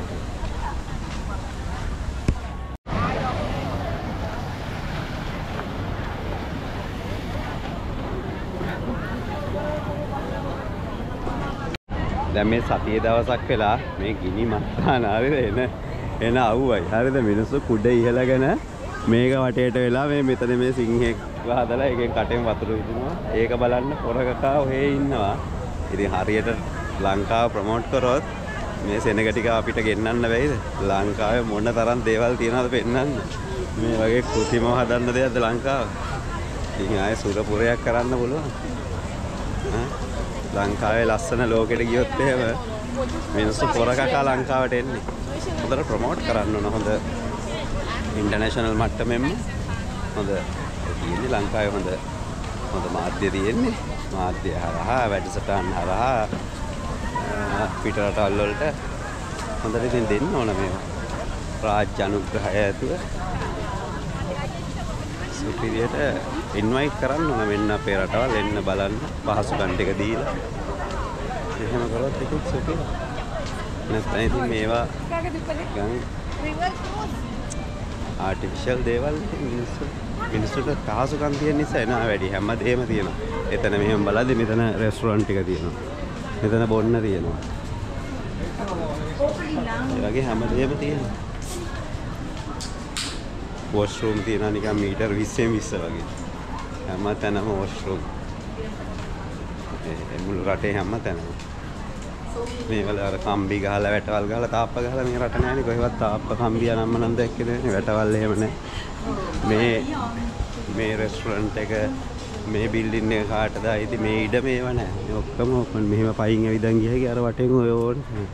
දැන් මේ සතියේ දවසක් වෙලා මේ ගිනි මත්තාන හරිද එන අවුවයි හරිද මිනිස්සු කුඩ ඉහළගෙන මේක වටේට වෙලා මේ මෙතන මේ සිංහෙක් හදලා එකෙන් කටෙන් වතුර විදිනවා ඒක බලන්න පොරකකා ඔහේ ඉන්නවා. ඉතින් හරියට ලංකාව ප්‍රොමෝට් කරොත් මේ සෙනග ටික අපිට ගෙන්නන්න බැයිද? ලංකාවේ මොන තරම් දේවල් තියනවද පෙන්නන්න. මේ වගේ කෘතිමව හදන්න දෙයක්ද ලංකාව? ඉතින් ආයේ සුරපුරයක් කරන්න පුළුවන්. ලංකාවේ ලස්සන ලෝකෙට ගියොත් එහෙම මිනිස්සු පොරකකා ලංකාවට එන්නේ. හොඳට ප්‍රොමෝට් කරන්න ඕන. හොඳ ඉන්ටර්නැෂනල් මට්ටමෙම හොඳ තියෙන්නේ ලංකාවේ හොඳ මාධ්‍ය තියෙන්නේ. මාධ්‍ය හරහා වැඩසටහන් හරහා පිටරටවල් වලට හොඳට ඉතින් දෙන්න ඕන මේවා. රාජ්‍ය අනුග්‍රහය ඇතුව සුපිරියට ඉන්වයිට් කරන්න ඕන මෙන්න අපේ රටවල් එන්න බලන්න පහසුකම් ටික දීලා. එහෙම කරොත් ඉතින් සුපිරි. නැත්නම් ඉතින් මේවා ආටිෆිෂල් දේවල් මිනිස්සුන්ට පහසුකම් තියෙන නිසා එනවා වැඩි. හැමදේම තියෙනවා. එතන මෙහෙම බලද්දි මෙතන රෙස්ටුරන්ට් ටික තියෙනවා. මෙතන බොන්න තියෙනවා. ඒ වගේ හැමදේම තියෙනවා. වොෂ්රූම් තියෙනවා නිකන් මීටර් 20න් 20 වගේ. හැම තැනම වොෂ්රූම්. ඒ මුළු රටේ හැම තැනම. මේ වල අර කම්බි ගහලා වැටවල් ගහලා තාප්ප ගහලා මේ රට නැහැනේ කොහෙවත් තාප්ප කම්බිය නම්ම නම් දැක්කේ නැහැ. වැටවල් එහෙම නැහැ. මේ රෙස්ටුරන්ට් එක මේ බිල්ඩින් එක කාටද ආයිති මේ ඉඩ මේව නැහැ. මේ ඔක්කොම මෙහෙම පයින් ඇවිදන් ගියහගේ අර වටෙන් ඔය ඕනේ.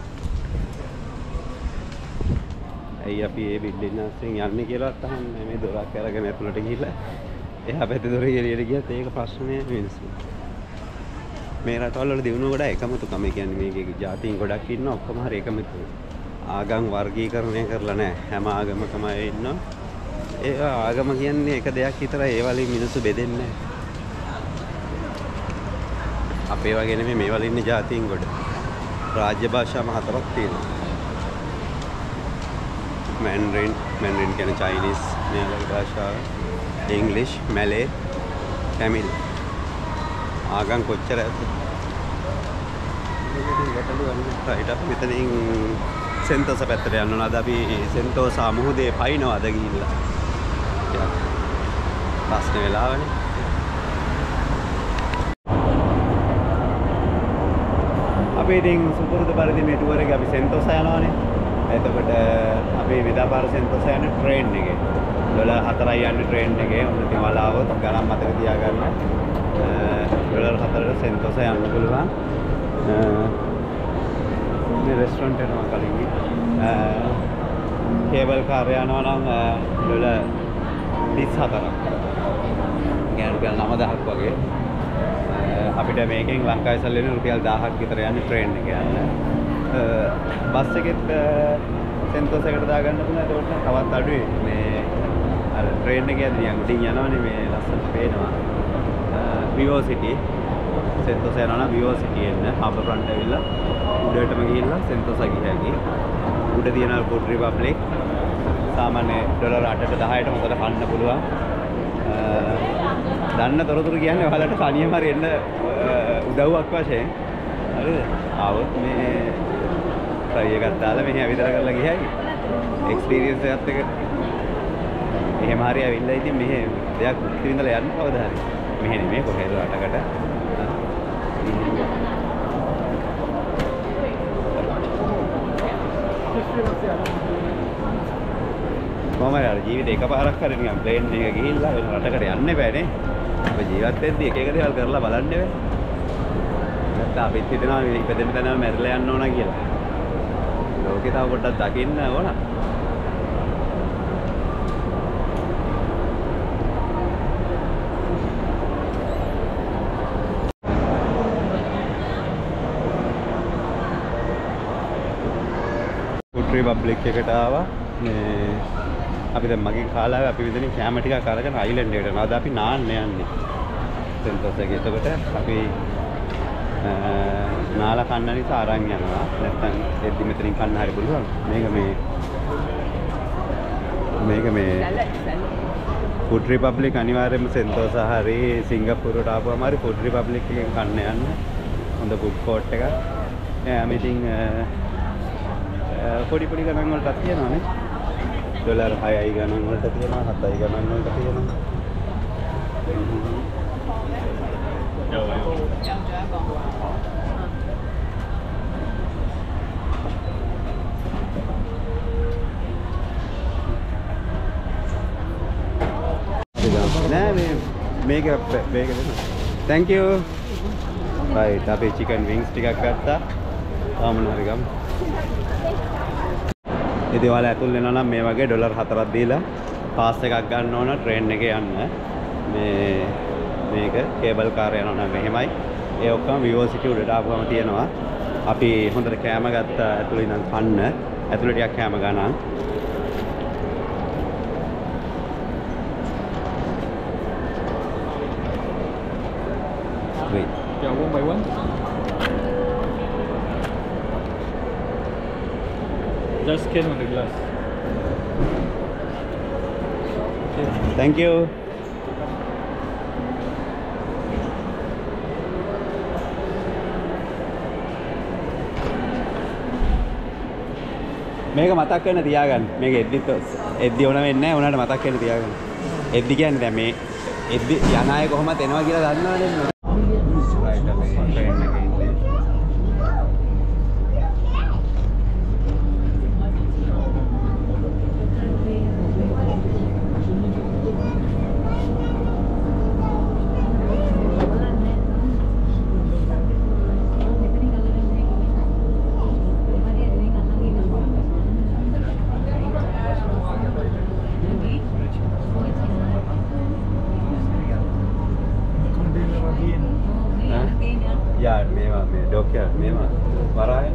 ඇයි අපි මේ බිල්ඩින් අස්සෙන් යන්නේ කියලාත් අහන්නේ මේ දොරක් අරගෙන ඇතුළට ගිහිල්ලා එහා පැත්තේ දොරේ එළියට ගියත් ඒක ප්‍රශ්නේ මිනිස්සු. මේ රටවල් වල දිනුව ගොඩක් එකමතුකම. ඒ කියන්නේ මේකේ ජාතීන් ගොඩක් ඉන්නවා ඔක්කොම හරි එකමතු. ආගම් වර්ගීකරණය කරලා නැහැ. හැම ආගමකම අය ඉන්නවා. ඒ ආගම කියන්නේ එක දෙයක් විතරයි. ඒ වලින් මිනිස්සු බෙදෙන්නේ නැහැ. අපේ වගේ නෙමෙයි මේ වල ඉන්න ජාතීන් ගොඩ. රාජ්‍ය භාෂාම 4ක් තියෙනවා. Mandarin කියන්නේ Chinese මේවගේ භාෂාව. English, Malay, Tamil. ආගම් කොච්චර ඇද්ද? රයිට් අපි මෙතනින් සෙන්තෝස පැත්තට යන්න ඕන. අද අපි සෙන්තෝසා මුහුදේ පයින්නවා අද ගිහිල්ලා. ප්‍රශ්න වෙලාවනේ. අපි ඉතින් සුපුරුදු පරිදි මේ ටුවර් එක අපි සෙන්තෝසා යනවානේ. එතකොට අපි විදාපාර සෙන්තෝසා යන ට්‍රේන් එකේ. $4යි යන්නේ ට්‍රේන් එකේ. ඔන්න ඉතින් වලාවොත් ගණන් මතක තියාගන්න. $4 සෙන්තෝසා යන්න පුළුවන්. මේ රෙස්ටුරන්ට් එනවා කලින්. කේබල් කාර් යනවා නම් $34ක්. කියන්නේ $9000ක් වගේ. අපිට මේකෙන් ලංකාවේ සල්ලිනේ $1000ක් විතර යන්නේ ට්‍රේන් එක යන්න. බස් එකෙත් සෙන්තෝසයකට දාගන්න පුළුවන්. ඒකට තවත් අඩුයි. මේ අර ට්‍රේන් එකේ යද්දී උඩින් යනවනේ මේ ලස්සනට පේනවා. Vivo City සෙන්තෝසා යනවා නම් Vivo City එන්න. හබ් ෆ්‍රන්ට් ඇවිල්ලා උඩටම ගිහිල්ලා සෙන්තෝසා ගිහාගේ. උඩ තියෙන Food Republic සාමාන්‍ය $8ට 10ට හොඳට කන්න පුළුවන්. දන්න තොරතුරු කියන්නේ ඔයාලට තනියම හරි එන්න උදව්වක් වශයෙන්. හරිද? ආවොත් මේ ට්‍රයි එකක් දාලා මෙහි ඇවිදලා කරලා ගියයි. එක්ස්පීරියන්ස් එකත් එක එහෙම හරි ඇවිල්ලා ඉතින් මෙහෙ දෙයක් විඳලා යන්න කවදා හරි. මෙහෙ නෙමෙයි කොහෙද රටකට. කොහමද අර ජීවිතේ එකපාරක් හරි නිකන් ප්ලේන් එක ගිහිල්ලා වෙන රටකට යන්න බෑනේ. අපි ජීවත් වෙද්දී එක එක දේවල් කරලා බලන්න බෑ. නැත්නම් අපිත් හිතනවා මේ ඉපදෙන්න තැනම මැරිලා යන්න ඕන කියලා. ලෝකේ තව පොඩ්ඩක් දකින්න ඕන. Food Republic එකට ආවා. මේ අපි දැන් මගෙන් කාලා අපි මෙතනින් කැම ටිකක් අරගෙන අයිලන්ඩ් එකට යනවා. අද අපි නාන්න යන්නේ. සෙන්තෝස් එකේ. එතකොට අපි නාලා කන්න නිසා අරන් යනවා. නැත්තම් එද්දි මෙතනින් කන්න හරි පුළුවන්. මේක මේ ෆුඩ් රිපබ්ලික් අනිවාර්යයෙන්ම සෙන්තෝස හරි සිංගප්පූරුවට ආපුවම හරි ෆුඩ් රිපබ්ලික් එකෙන් කන්න යන්න. හොඳ ෆුඩ් කෝට් එකක්. ඉතින් පොඩි ගණන් වලට තියෙනවානේ. ඩොලර් 6යි ගණන් වලට තියෙනවා, 7යි ගණන් වලට තියෙනවා. මේක දෙන්න. Thank you. right අපි chicken wings ටිකක් ගත්තා. ආමන හරි ගමු. ඉතින් ඔයාලා ඇතුල් වෙනවා නම් මේ වගේ ඩොලර් 4ක් දීලා පාස් එකක් ගන්න ඕන ට්‍රේන් එකේ යන්න. මේක කේබල් කාර් යනවා නම් මෙහෙමයි. ඒ ඔක්කොම Vivocity උඩට ආපුවම තියෙනවා. අපි හොඳට කෑම ගත්තා ඇතුළේ ඉඳන් කන්න. ඇතුළේ ටිකක් කෑම ගන්න. Wait. Yeah, one by one. Just scan on the glass. Okay. Thank you. මේක මතක් කරන්න තියාගන්න. මේක එද්දි ඕන වෙන්නේ නැහැ. උනාට මතක් කරන්න තියාගන්න. එද්දි කියන්නේ දැන් මේ එද්දි යන අය කොහොමද එනවා කියලා දන්නවනේ. right අපි ට්‍රේන් එකේ ඉන්නේ. Ya, මේවා මේ ඩොක්යර් මේවා වරාය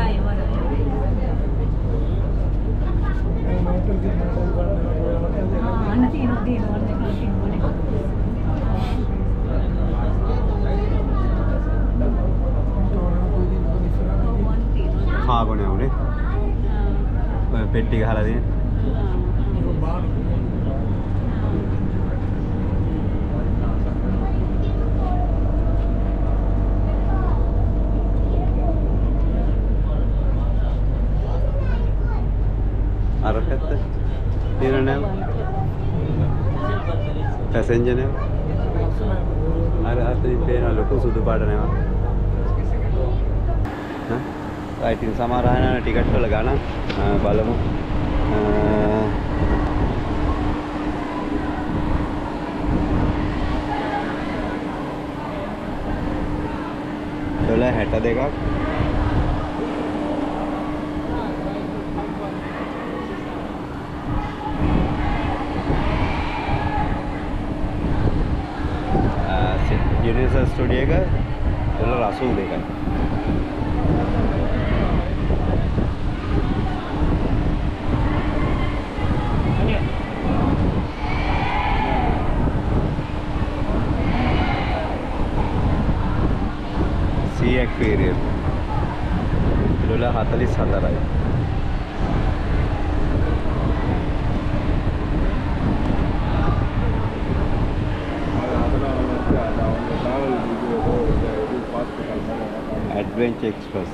අන්න තියෙනවා කාගොනේ උනේ ඔය පෙට්ටි ගහලා තියෙන අර පැත්ත තියෙන නේද පැසෙන්ජර් නේ අර අතරින් පේන ලොකු සුදු පාට නේද right ඉතින් සමහර අය නා ටිකට් වල ගණන් බලමු $62ක් Universal Studio එක $82යි. Sea Aquarium $44යි. Adventure Express.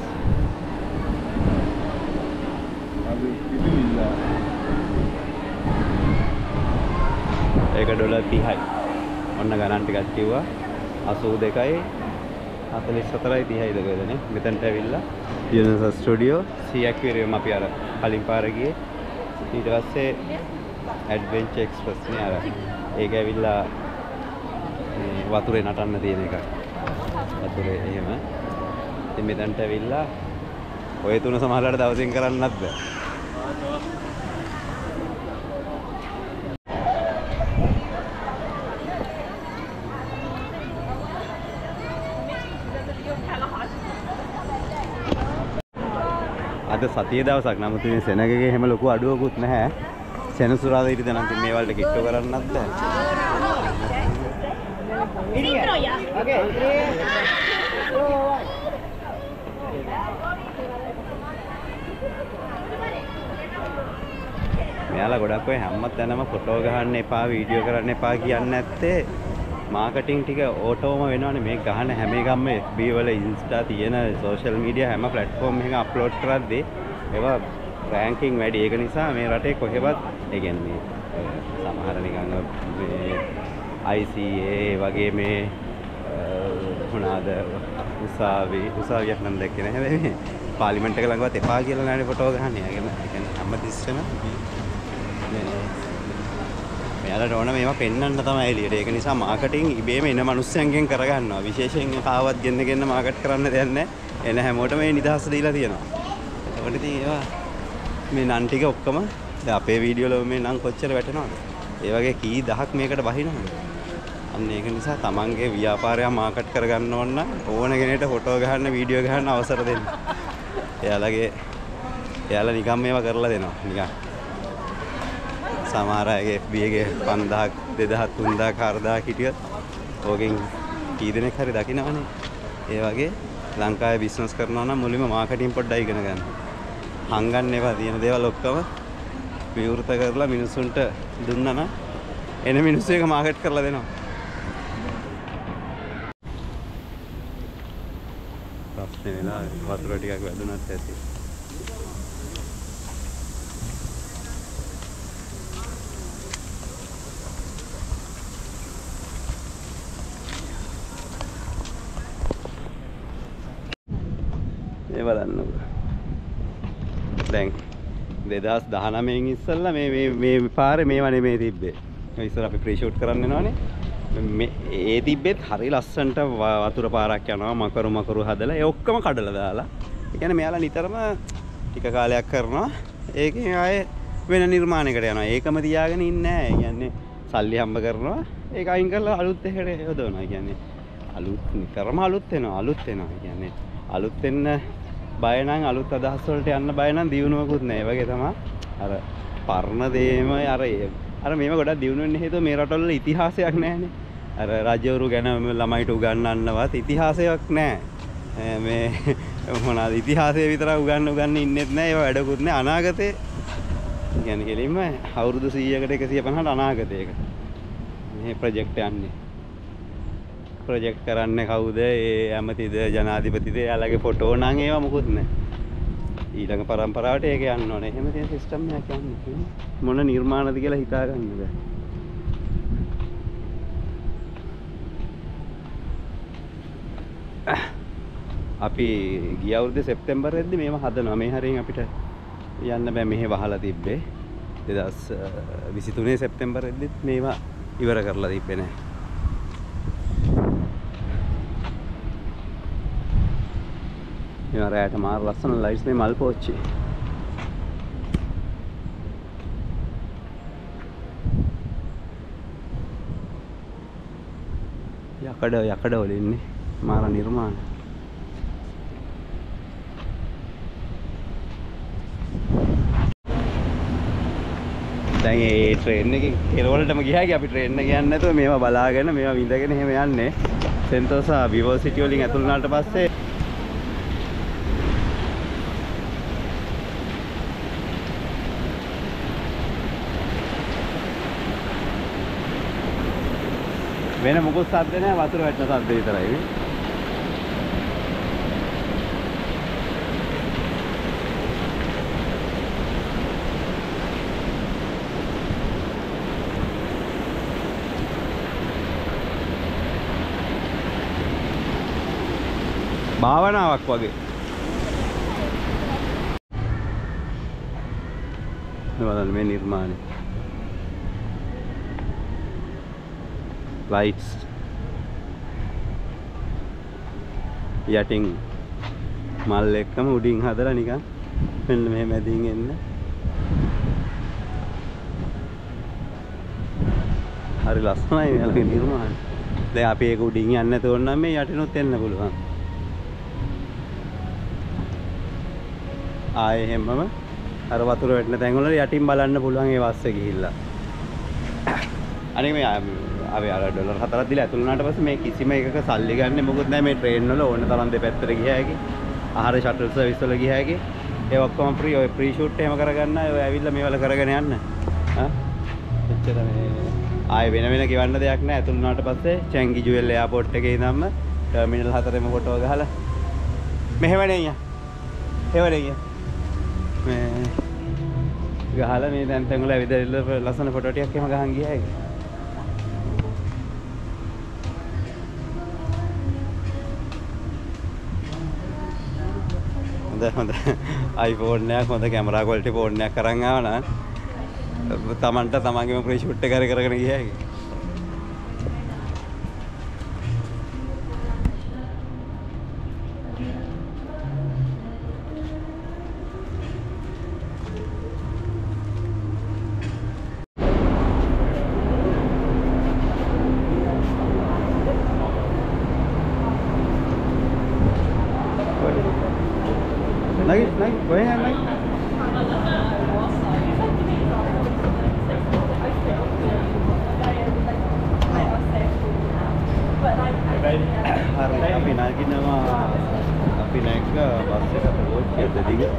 ඒක $30යි. ඔන්න ගණන් ටිකක් කිව්වා. 82යි 44යි 30යි දෙකදනේ. මෙතනට ඇවිල්ලා Universal Studio Sea Aquarium අපි අර කලින් පාර ගියේ. ඊට පස්සේ Adventure Express නේ අර. ඒක ඇවිල්ලා මේ වතුරේ නටන්න තියෙන එකක්. වතුරේ එහෙම. ඉතින් මෙතනට ඇවිල්ලා ඔය තුන සමහරවිට දවසින් කරන්නත් බෑ. අද සතියේ දවසක් නමුත් මේ සෙනගගේ හැම ලොකු අඩුවකුත් නැහැ. සෙනසුරාදා ඉරිද නම් මේ වලට කිට්ටු කරන්නත් බෑ. මෙයාලා ගොඩක් ඔය හැම තැනම ෆොටෝ ගහන්න එපා, වීඩියෝ කරන්න එපා කියන්නේ නැත්තේ මාකටිං ටික ඕටෝම වෙනවනේ. මේ ගහන හැම එකම FB වල, ඉන්ස්ටා තියෙන සෝෂල් මීඩියා හැම ප්ලැට්ෆෝම් එකක අප්ලෝඩ් කරද්දී ඒවා රෑන්කින් වැඩි. ඒක නිසා මේ රටේ කොහෙවත් ඒ කියන්නේ සමහර නිකන් මේ ICA වගේ මේ මොනවාද උසාවියක් නම් දැක්කේ නැහැ. හැබැයි පාර්ලිමේන්තු එක ළඟවත් එපා කියලා නෑනේ ෆොටෝ ගහන්නේ. ඒ කියන්නේ හැමතිස්සෙම මෙයාලට ඕන මේවා පෙන්වන්න තමයි එළියට. ඒක නිසා මාකටිං ඉබේම එන මිනිස්සුන්ගෙන් කරගන්නවා. විශේෂයෙන් කාවත් ගෙන්න මාකට් කරන්න දෙයක් නැහැ. එන හැමෝටම මේ නිදහස දීලා තියෙනවා. ඒකට ඉතින් ඒවා මේ නන් ටික ඔක්කොම දැන් අපේ වීඩියෝ වල මේ නන් කොච්චර වැටෙනවද? ඒ වගේ කී දහක් මේකට බහිනවද? අන්න ඒක නිසා තමන්ගේ ව්‍යාපාරය මාකට් කරගන්න ඕන නම් ඕන කෙනෙක්ට ෆොටෝ ගහන්න, වීඩියෝ ගහන්න අවසර දෙන්න. එයාලා නිකම් මේවා කරලා දෙනවා. නිකන් සමහර අයගේ FB එකේ 5000ක් 2000ක් 3000ක් 4000ක් හිටියොත් ඕකෙන් කී දෙනෙක් හරි දකින්නවනේ. ඒ වගේ ලංකාවේ බිස්නස් කරනවා නම් මුලින්ම මාකටිං පොඩ්ඩක් ඉගෙන ගන්න. හංගන්න ඒවා තියෙන දේවල් ඔක්කොම විවෘත කරලා මිනිස්සුන්ට දුන්නා නම් එන මිනිස්සු එක මාකට් කරලා දෙනවා. ප්‍රශ්නේ වෙලා වතුර ටිකක් වැදුනත් ඇති. මේ බලන්නකෝ. දැන් 2019 ඉස්සෙල්ලා මේ පාරේ මේවා නෙමෙයි තිබ්බේ. ඉස්සර අපි ප්‍රී ෂූට් කරන්න යනවානේ. ඒ තිබ්බෙත් හරි ලස්සනට වතුර පාරක් යනවා, මකරු හදලා ඒ ඔක්කොම කඩලා දාලා. ඒ කියන්නේ මෙයාලා නිතරම ටික කාලයක් කරනවා. ඒකෙන් ආයේ වෙන නිර්මාණයකට යනවා. ඒකම තියාගෙන ඉන්නේ නැහැ. ඒ කියන්නේ සල්ලි හම්බ කරනවා. ඒක අයින් කරලා අලුත් එකකට යොදවනවා. ඒ කියන්නේ අලුත් නිතරම අලුත් වෙනවා. ඒ කියන්නේ අලුත් වෙන්න බය නම්, අලුත් අදහස් වලට යන්න බය නම් දියුණුවකුත් නැහැ. ඒ වගේ තමයි අර පරණ දේම අර මේව ගොඩක් දියුණු වෙන්න හේතුව මේ රටවල ඉතිහාසයක් නැහැනේ. අර රජවරු ගැන ළමයිට උගන්වන්නවත් ඉතිහාසයක් නැහැ. මේ මොනවාද ඉතිහාසය විතරක් උගන්න ඉන්නෙත් නැහැ. ඒව වැඩකුත් නැහැ. අනාගතේ කියන්නේ කෙලින්ම අවුරුදු 100කට 150කට අනාගතයක මේ ප්‍රොජෙක්ට් යන්නේ. ප්‍රොජෙක්ට් කරන්නේ කවුද? ඒ ඇමතිද, ජනාධිපතිද? එයාලගේ ෆොටෝ නම් ඒවා මොකුත් නැහැ. ඊළඟ පරම්පරාවට ඒක යන්න ඕනේ. එහෙම තියෙන සිස්ටම් එකක් යන්නේ. මොන නිර්මාණද කියලා හිතා ගන්න බෑ. අපි ගිය අවුරුද්දේ සෙප්තැම්බරෙද්දි මේව හදනවා. මේ හරියෙන් අපිට යන්න බෑ. මෙහෙ වහලා තිබ්බේ 2023 සෙප්තැම්බරෙද්දිත් මේවා ඉවර කරලා තිබ්බේ නෑ. මේවා රැයට මාර ලස්සන ලයිට්ස් මේ මල් පෝච්චි. යකඩ වල ඉන්නේ මාර නිර්මාණ. දැන් ඒ ට්‍රේන් එකේ කෙරවලටම ගියා අපි ට්‍රේන් එක යන්නේ නැතුව මේවා බලාගෙන මේවා විඳගෙන එහෙම යන්නේ. සෙන්තෝසා විවෝ සිටි වලින් ඇතුල් වුණාට පස්සේ වෙන මොකොත් සද්ද නැහැ, වතුර වැටෙන සද්ද විතරයි. භාවනාවක් වගේ. බලන්න මේ නිර්මාණය. lights යටින් මල් එක්කම උඩින් හදලා නිකන් මෙන්න මෙහෙ මැදින් එන්න හරි ලස්සනයි මේලගේ නිර්මාණය. දැන් අපි ඒක උඩින් යන්න නැතුව නම් මේ යටිනුත් එන්න පුළුවන්. ආයේ හැමම අර වතුර වැටෙන තැන් වල යටින් බලන්න පුළුවන් ඒ වස්සේ ගිහිල්ලා. අනික මේ අපි අර ඩොලර් 4ක් දීලා ඇතුල් වුණාට පස්සේ මේ කිසිම එකක සල්ලි ගන්න මොකුත් නැහැ. මේ ට්‍රේන් වල ඕන තරම් දෙපැත්තට ගියා හැකි. ආහාර ෂටල් සර්විස් වල ගියා හැකි. ඒ ඔක්කොම ෆ්‍රී. ඔය ප්‍රී ෂූට් එහෙම කරගන්න අය ඔය ඇවිල්ලා මේවල කරගෙන යන්න. එච්චර මේ ආයෙ වෙන ගෙවන්න දෙයක් නැහැ. ඇතුල් වුණාට පස්සේ චැන්ගි ජුවෙල් එයාපෝට් එකේ ඉඳන්ම ටර්මිනල් 4ෙම ෆොටෝ ගහලා මෙහෙමනේ අයියා. එහෙමනේ අයියා. මේ ගහලා මේ දැන් තැන් වල ඇවිදලා ලස්සන ෆොටෝ ටිකක් එහෙම ගහන් ගියා ඒක. හොඳ iPhone එකක් හොඳ කැමරා ක්වොලිටි ෆෝන් එකක් අරන් ආව නම් තමන්ට තමන්ගේම ප්‍රී ෂූට් එක කරගෙන ගියා ඒක. Lagi, goyang lagi. Hari kami naik nama kami naik ke bus kata bocor jadi ke.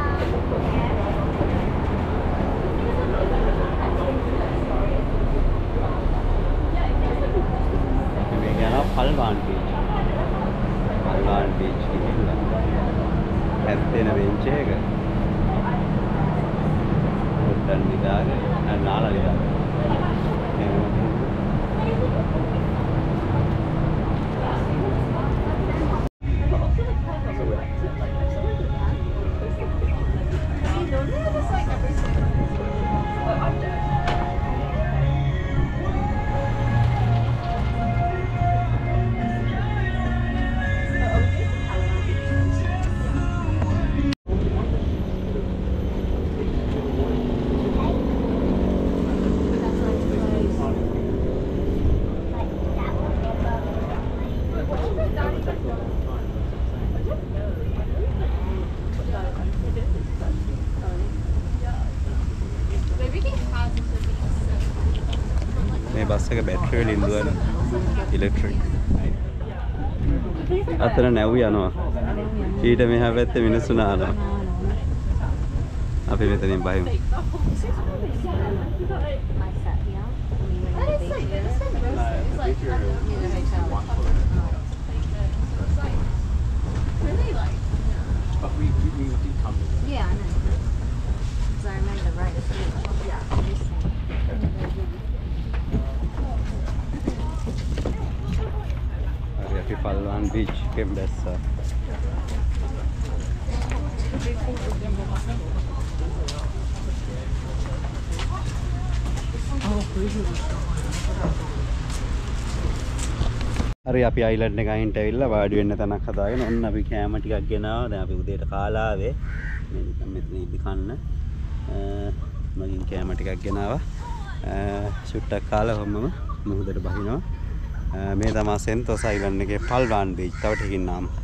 Kami kena Palwan Beach. Palwan Beach ni lah. ඇත්තෙන වෙන්ච් එක උඩන් විදාගෙන නාලා විදාගෙන මේ බස් එක බැටරි වලින් දුවන ඉලෙක්ට්‍රික්. අතන නැව් යනවා. ඊට මෙහා පැත්තේ මිනිස්සු නානවා. අපි මෙතනින් බහිමු. Yeah, I know. Because I remember right. Hari Palwan Beach ke biasa. හරි අපි අයිලන්ඩ් එක අයින්ට ඇවිල්ලා වාඩි වෙන්න තැනක් හදාගෙන ඔන්න අපි කෑම ටිකක් ගෙනාවා. දැන් අපි උදේට කාලා ආවේ. මේ නිකන් මෙතන ඉදි කන්න. මගින් කෑම ටිකක් ගෙනාවා. සුට්ටක් කාලා හැමම මුහුදට බහිනවා. මේ තමයි සෙන්තෝස් අයිලන්ඩ් එකේ පල්වාන් බීච්. තව ටිකකින් නාම